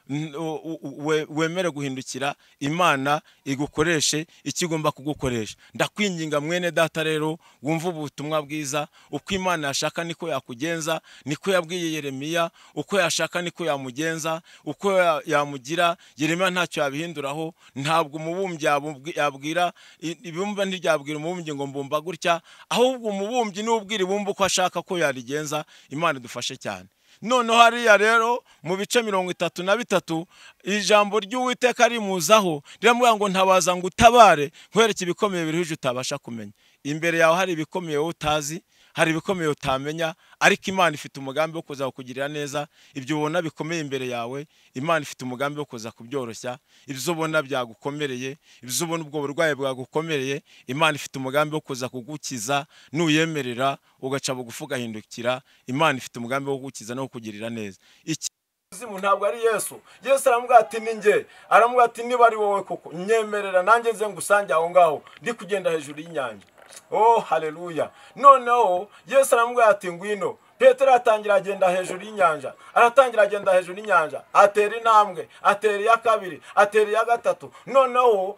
wemere guhindukira Imana igukoreshe ikigomba kugukoresha. Ndakwinginga mwene data rero wumva ubutumwa bwiza, uko Imana yashaka niko yakugenza, niko yabwiye Yeremiya, uko yashaka niko yamugenza, uko yamugira. Yeremiya ntacyo yabihinduraho, ntabwo umubumbyi yabwira ibumba ntiryabwira umubumbyi ngo mbumba gutya, ahubwo umubumbyi n'ubwira ibumba uko ashaka ko yarigenza. Imana idufashe cyane. None hariya rero mu bice mirongo itatu na bitatu ijambo ry'Uwiteka rimuzaho riramubwira ngo ntabaza ngo utabare nkwereke ibikomeye birihuje utabasha kumenya. Imbere yawe hari ibikomeye utazi, hari ibikomeye utamenya, ariko Imana ifite umugambi wo kuza kukugirira neza. Ibyo ubona bikomeye imbere yawe, Imana ifite umugambi wo kuza kubyoroshya. Ibyo ubona byagukomereye, ibyo ubona ubwo burwayi bwagukomereye, Imana ifite umugambi wo kuza kugukiza. Nuyemerera ugaca bugufi ugahindukira, Imana ifite umugambi wo kugukiza no kukugirira neza. Ikizimu ntabwo ari Yesu. Yesu aramubwira ati ni nge, aramubwira ati niba ari wowe koko nyemerera nanjye nze ngusange aho ngaho ndi kugenda hejuru y'inyanja. Oh haleluya. Noneho Yesu aramubwira ati ngwino. Petero atangira agenda hejuru y'inyanja, aratangira agenda hejuru y'inyanja, atera intambwe, atera ya kabiri, atera ya gatatu. Noneho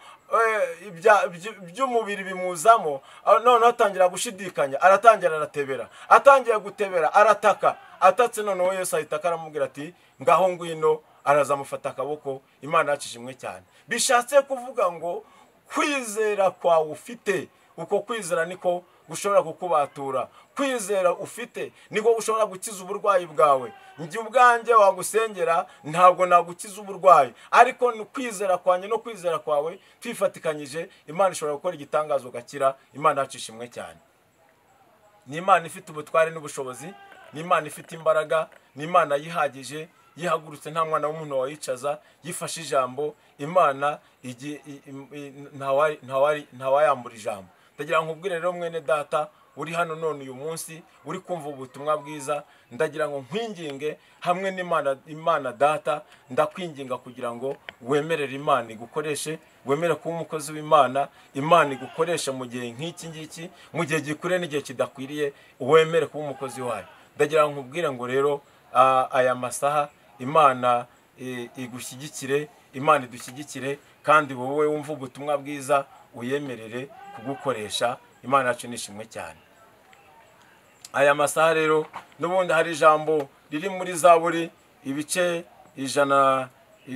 by'umubiri bimuzamo, noneho atangira gushidikanya, aratangira aratebera, atangiye gutebera arataka, atatse. Noneho Yesu ahita aramubwira ati ngaho ngwino, araza amufata akaboko. Imana yacishimwe cyane. Bishatse kuvuga ngo kwizera kwawe ufite, uko kwizera niko gushobora kukubatura. Kwizera ufite niko gushobora gukiza uburwayi bwawe. Njye ubwanjye wagusengera ntabwo nagukiza uburwayi, ariko ni kwizera kwanye no kwizera kwawe twifatikanyije, Imana ishobora gukora igitangazo gakira. Imana yacishimwe cyane. Ni Imana ifite ubutware n'ubushobozi, ni Imana ifite imbaraga, ni Imana yihagije, yihagurutse nta mwana w'umuntu wayicaza, yifashe ijambo. Imana ntawayambura ijambo. Ndagira ngo nkubwire rero mwene data uri hano none uyu munsi uri kumva ubutumwa bwiza, ndagira ngo nkwinginge hamwe n'Imana, Imana data, ndakwinginga kugira ngo wemerere Imana igukoreshe, wemere kuba umukozi w'Imana, Imana igukoresha mu gihe nk'iki ngiki, mu gihe gikure n'igihe kidakwiriye, wemere kuba umukozi wayo. Ndagira ngo nkubwire ngo rero aya masaha Imana igushyigikire, Imana idushyigikire, kandi wowe wumva ubutumwa bwiza uyemerere kugukoresha. Imana yacu nishimwe cyane. Aya masaha rero n'ubundi hari ijambo riri muri Zaburi ibice ijana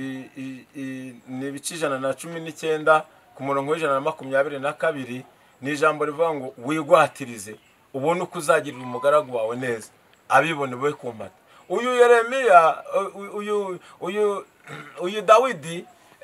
ni ibice ijana na cumi n'icyenda ku murongo w'ijana na makumyabiri na kabiri. Ni ijambo rivuga ngo wigwatirize ubone uko uzagirira umugaragu wawe neza, abibone we kumata. Uyu Yeremiya, uyu uyu uyu Dawidi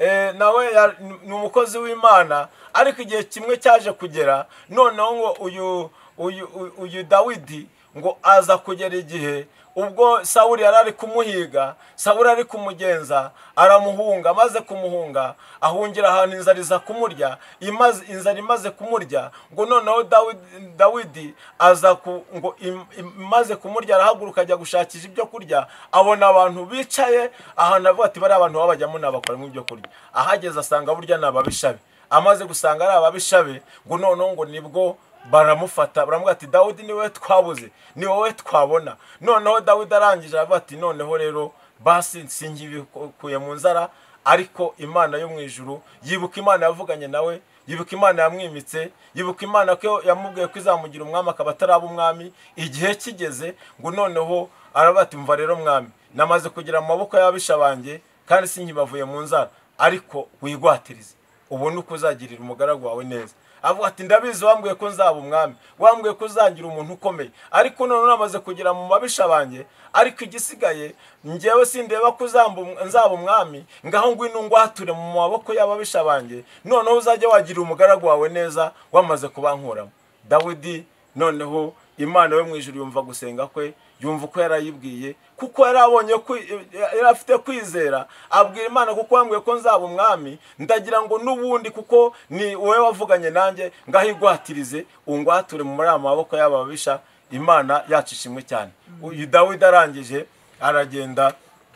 nawe ni umukozi w'Imana, ariko igihe kimwe cyaje kugera, noneho ngo uyu uyu Dawidi ngo aza kugera igihe ubwo Sawuli yarari kumuhiga, Sawuli ari kumugenza, aramuhunga. Amaze kumuhunga ahungira ahantu inzara iza kumurya, imaze inzara imaze kumurya, ngo noneho Dawidi aza ngo imaze kumurya, arahaguruka ajya gushakisha ibyo kurya, abona abantu bicaye ahantu, avuga ati bari abantu babajyamo nabakoramo ibyo kurya. Ahageze asanga burya nababishabe. Amaze gusanga ari ababishabe, ngo noneho ngo nibwo baramufata, baramuga ati Dawidi ni wowe twabuze, ni wowe twabona. Noneho Dawidi arangije avuga ati noneho rero basi singibikuye mu nzara, ariko Imana yo mu ijuru yibuka Imana yavuganye nawe, yibuka Imana yamwimitse, yibuka Imana ko yamubwiye ko izamugira umwami akaba ataraba umwami. Igihe kigeze ngo noneho aravuga ati mva rero mwami, namaze kugira mu maboko y'abisha banjye, kandi sinkibavuye mu nzara, ariko wigwatirize ubone uko uzagirira umugaragu wawe neza. Avuga ati ndabizi wambwiye ko nzaba umwami, wambwiye ko uzagira umuntu ukomeye, ariko none namaze kugira mu mabisha banjye, ariko igisigaye njyewe sindeba ko nzaba umwami, ngaho ngwino ngwature mu maboko y'ababisha banjye, noneho uzajya wagira umugaragu wawe neza wamaze kubankuramo. Dawidi noneho Imana yo mu ijuru yumva gusenga kwe, yumva ko yarayibwiye, kuko yarabonye ko yarafite kwizera. Abwira Imana, kuko wambwiye ko nzaba umwami, ndagira ngo nubundi kuko ni wowe wavuganye nanjye, ngaho igwatirize ungwature mu maboko y'ababisha. Imana yacishimwe cyane. Uyu Dawidi arangije aragenda,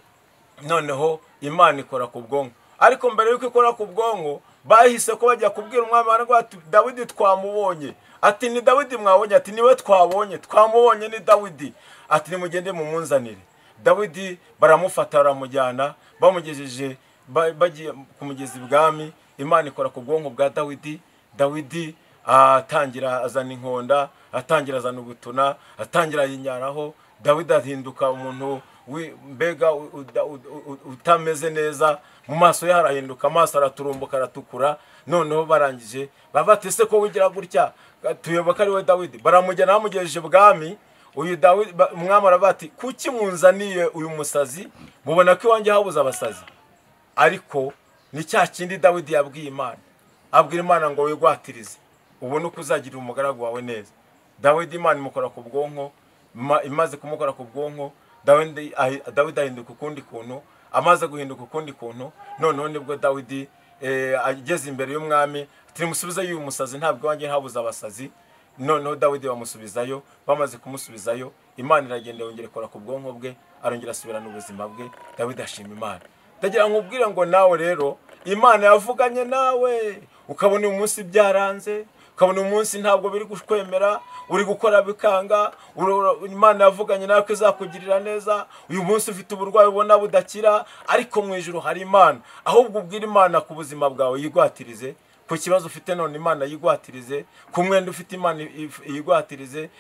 noneho Imana ikora ku bwonko. Ariko mbere yuko ikora ku bwonko, bahise ko bajya kubwira umwami, baravuga ati Dawidi twamubonye. Ati ni Dawidi mwabonye? Ati niwe twabonye, twamubonye ni Dawidi. Ati nimugende mumunzanire. Dawidi baramufata baramujyana bamugejeje bagiye kumugeza ibwami. Imana ikora ku bwonko bwa Dawidi. Dawidi atangira azana inkonda, atangira azana ubutuna, atangira yinyaraho. Dawidi ahinduka umuntu mbega utameze neza, mu maso ye harahinduka, amaso araturumbuka aratukura. Noneho barangije bavate se ko wigira gutya tuyoboka ari we Dawidi, baramujyana bamugejeje ibwami. Uyu Dawidi umwami arabati kuki munzaniye uyu musazi, mubona ko iwanjye habuze abasazi? Ariko ni cya kindi Dawidi yabwiye Imana, abwira Imana ngo wigwatirize ubone uko uzagira umugaragu wawe neza. Dawidi Imana imukora ku bwonko, imaze kumukora ku bwonko, Dawidi Dawidi ahinduka ukundi kuntu. Amaze guhinduka ukundi kuntu, noneho nibwo Dawidi ageze imbere y'umwami ati musubize y'uyu musazi, ntabwo iwanjye habuze abasazi. Noneho Dawidi bamusubizayo. Bamaze kumusubizayo, Imana iragenda yongera ikora ku bwonko bwe, arongera asubirana ubuzima bwe. Dawidi ashima Imana. Ndagira nkubwire ngo nawe rero Imana yavuganye nawe ukabona uyu munsi byaranze, ukabona uyu munsi ntabwo biri gukwemera, uri gukora bikanga. Imana yavuganye nawe ko izakugirira neza. Uyu munsi ufite uburwayi ubona budakira, ariko mu ijuru hari Imana. Ahubwo ubwira Imana ku buzima bwawe yigwatirize, ku kibazo ufite none Imana yigwatirize, ku mwenda ufite Imana yigwatirize,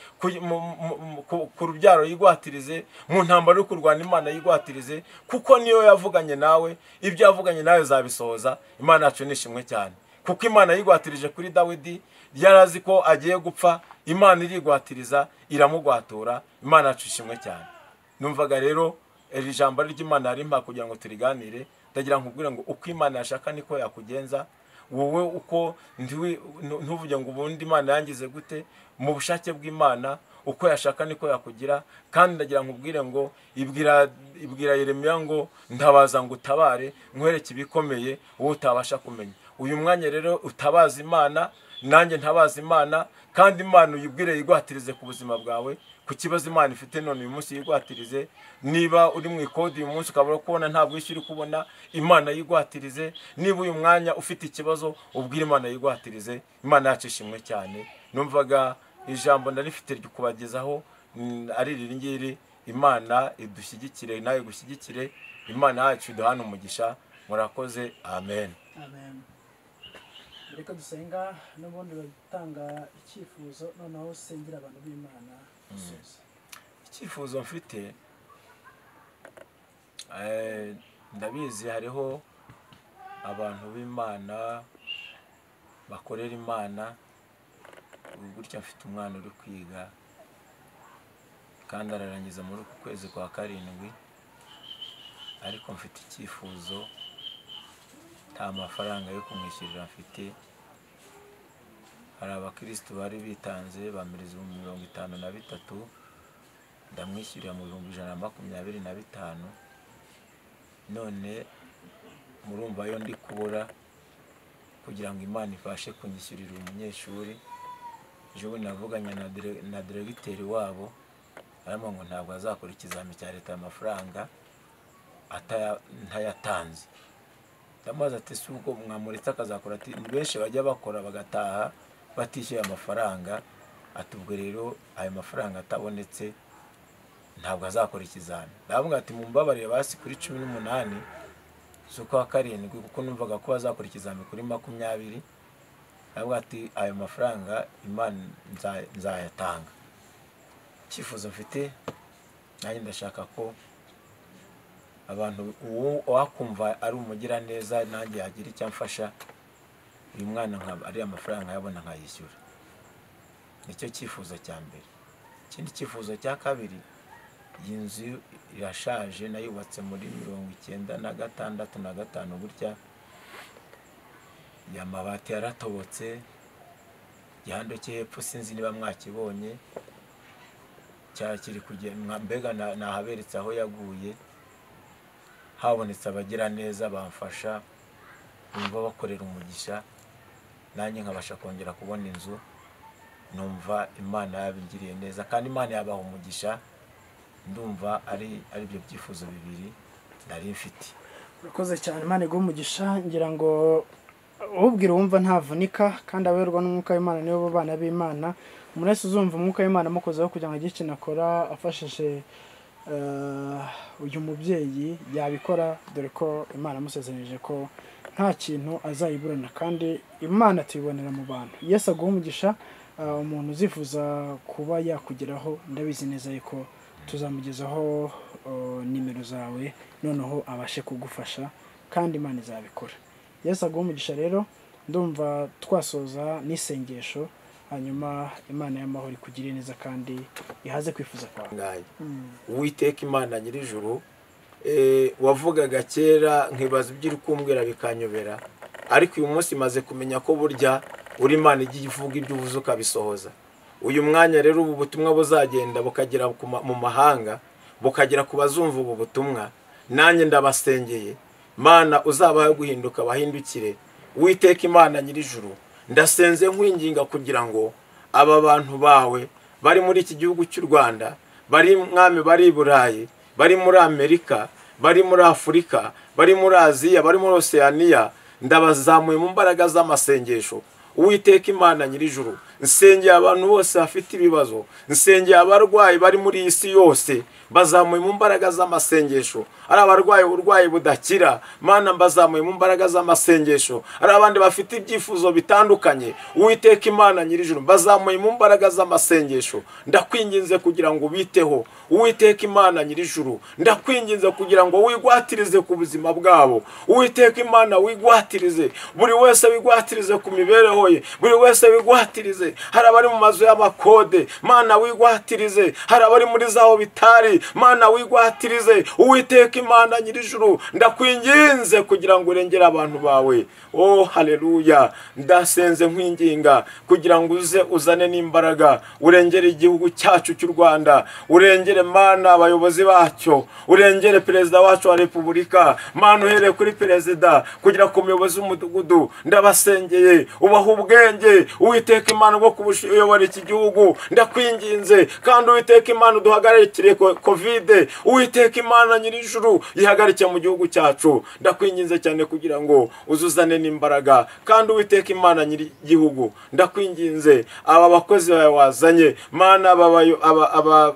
ku rubyaro yigwatirize, mu ntambaro yo kurwana Imana yigwatirize, kuko niyo yavuganye nawe. Ibyo yavuganye nawe zabisohoza. Imana yacu nishimwe cyane, kuko Imana yigwatirije kuri Dawidi. Yarazi ko agiye gupfa, Imana irigwatiriza iramugwatura. Imana yacu ishimwe cyane. Numvaga rero iri jambo ry'Imana rimpa kugira ngo turiganire. Ndagira nkubwire ngo uko Imana yashaka niko yakugenza. Wowe uko ntuvuge ngo ubundi Imana yangize gute, mu bushake bw'Imana uko yashaka niko yakugira. Kandi ndagira nkubwire ngo ibwira ibwira Yeremiya ngo ndabaza ngo utabare, nkwereke ibikomeye wowe utabasha kumenya. Uyu mwanya rero utabaza Imana, nanjye ntabaza Imana, kandi Imana uyibwire yigwatirize ku buzima bwawe, ku kibazo Imana ifite none uyu munsi yigwatirize. Niba uri mu ikodi uyu munsi ukabura kubona ntabwo wishyura kubona, Imana yigwatirize. Niba uyu mwanya ufite ikibazo ubwire Imana yigwatirize. Imana yacu ishimwe cyane. Numvaga ijambo ndarifite ryo kubagezaho ari riri ngiri. Imana idushyigikire nawe gushyigikire. Imana yacu iduhana umugisha. Murakoze. Amen. Amen. Reka dusenga n'ubundi batanga icyifuzo, noneho sengera abantu b'Imana. Icyifuzo mfite, eh ndabizi hariho abantu b'Imana bakorera Imana. Gutya mfite umwana uri kwiga kandi ararangiza muri uku kwezi kwa karindwi, ariko mfite icyifuzo nta mafaranga yo kumwishyurira mfite. Hari abakristo bari bitanze bamiriza mu mirongo itanu na bitatu, ndamwishyurira mu bihumbi ijana na makumyabiri na bitanu. None murumva yo ndi kubura kugira ngo Imana ifashe kunyishyurira umunyeshuri. Ejo navuganye na diregiteri wabo, arimo ngo ntabwo azakora ikizami cya leta y'amafaranga atayatanze. Ndamaze ati si ubwo mwamuretse akazakora? Ati benshi bajya bakora bagataha batishyuye amafaranga. Ati ubwo rero ayo mafaranga atabonetse ntabwo azakora ikizami. Ndavuga ati mumbabarire basi kuri cumi n'umunani z'ukwa karindwi, kuko numvaga ko bazakora ikizami kuri makumyabiri. Ndavuga ati ayo mafaranga Imana nzayatanga. Icyifuzo mfite nanjye ndashaka ko abantu wakumva ari umugira neza nanjye yagira icyo amfasha, uyu mwana nkaba ari amafaranga yabona nkayishyura. Nicyo cyifuzo cya mbere. Ikindi cyifuzo cya kabiri, iyi nzu irashaje, nayubatse muri mirongo icyenda na gatandatu na gatanu gutya. Yamabati yaratobotse, igihando cy'epfo sinzi niba mwakibonye cyakiri kugenda, mbega nahaberetse aho yaguye. Habonetse abagira neza bamfasha, numva bakorera umugisha, nanjye nkabasha kongera kubona inzu. Numva Imana yabingiriye neza, kandi Imana yabaha umugisha. Ndumva ari ari byo byifuzo bibiri nari mfite. Murakoze cyane, Imana iguhe umugisha. Ngira ngo ubwira wumva ntavunika, kandi aberwa n'umwuka w'Imana nibo bana b'Imana. Umuntu wese uzumva umwuka w'Imana amukozeho kugira ngo agire ikintu akora afashije uyu mubyeyi yabikora dore ko Imana amusezeranije ko nta kintu azayiburana kandi Imana tuyibonera mu bantu. Yesu aguha umugisha. Umuntu uzifuza kuba yakugeraho ndabizi neza yuko tuzamugezaho nimero zawe noneho abashe kugufasha kandi Imana izabikora. Yesu aguha umugisha rero ndumva twasoza n'isengesho hanyuma Imana y'amahoro ikugirire neza kandi ihaze kwifuza kwawe. Uwiteka Imana nyir'ijuru eh wavugaga kera nkibaza ibyo uri kumbwira bikanyobera ariko uyu munsi maze kumenya ko burya uri Imana igiye ivuga ibyo uvuze ukabisohoza. Uyu mwanya rero ubu butumwa buzagenda bukagera mu mahanga bukagera ku bazumva ubu butumwa nanjye ndabasengeye Mana uzabaho guhinduka bahindukire. Uwiteka Imana nyir'ijuru ndasenze nkwinginga kugira ngo aba bantu bawe bari muri iki gihugu cy'u Rwanda bari mwami bari i Burayi bari muri Amerika bari muri Afurika bari muri Aziya bari muri Oceania ndabazamuye mu mbaraga z'amasengesho. Uwiteka Imana nyir'ijuru nsengeye abantu bose bafite ibibazo nsengeye abarwayi bari muri isi yose bazamuye mu mbaraga z'amasengesho. Ari abarwayi uburwayi budakira Mana mbazamuye mu mbaraga z'amasengesho. Ari abandi bafite ibyifuzo bitandukanye Uwiteka Imana nyir'ijuru bazamuye mu mbaraga z'amasengesho. Ndakwinginze kugira ngo biteho Uwiteka Imana nyir'ijuru ndakwinginze kugira ngo wigwatirize ku buzima bwabo. Uwiteka Imana wigwatirize buri wese wigwatirize ku mibereho ye buri wese wigwatirize. Hari abari mu mazu y'amakode Mana wigwatirize. Hari abari muri zaho bitari Mana wigwatirize. Uwiteka Imana nyir'ijuru ndakwinginze kugira ngo urengere abantu bawe. Oh haleluya ndasenze nkwinginga kugira ngo uze uzane n'imbaraga urengere igihugu cyacu cy'u Rwanda urengere Mana abayobozi bacyo urengere perezida wacu wa Repubulika Mana uhereye kuri perezida kugira ku muyobozi w'umudugudu ndabasengeye ubaho ubwenge Uwiteka Imana bwo kubuyobora iki gihugu ndakwinginze kandi Uwiteka Imana uduhagarikire covid Uwiteka Imana nyir'ijuru yihagarike mu gihugu cyacu ndakwinginze cyane kugira ngo uzuzane n'imbaraga kandi Uwiteka Imana nyiri gihugu ndakwinginze aba bakozi bawe wazanye Mana aba aba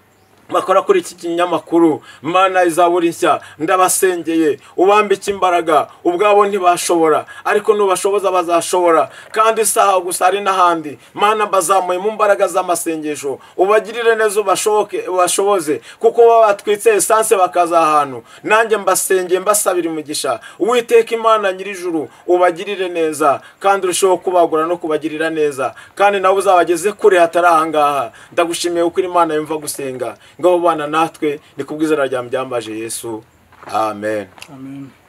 bakora kuri iki kinyamakuru Mana izaburi nshya ndabasengeye ubambike imbaraga ubwabo ntibashobora ariko nubashoboza bazashobora kandi saha gusari n'ahandi Mana bazamuye mu mbaraga z'amasengesho ubagirire neza ubashoboke ubashoboze kuko batwitse essence bakaza ahantu nanjye mbasengeye mbasabira umugisha Uwiteka Imana nyir'ijuru ubagirire neza kandi urusheho kubagura no kubagirira neza kandi nawe uzabageze kure hatarahangaha ndagushimiye uko Imana yumva gusenga ngabo bana natwe ni kubwizera rya mbyambaje Yesu amen amen.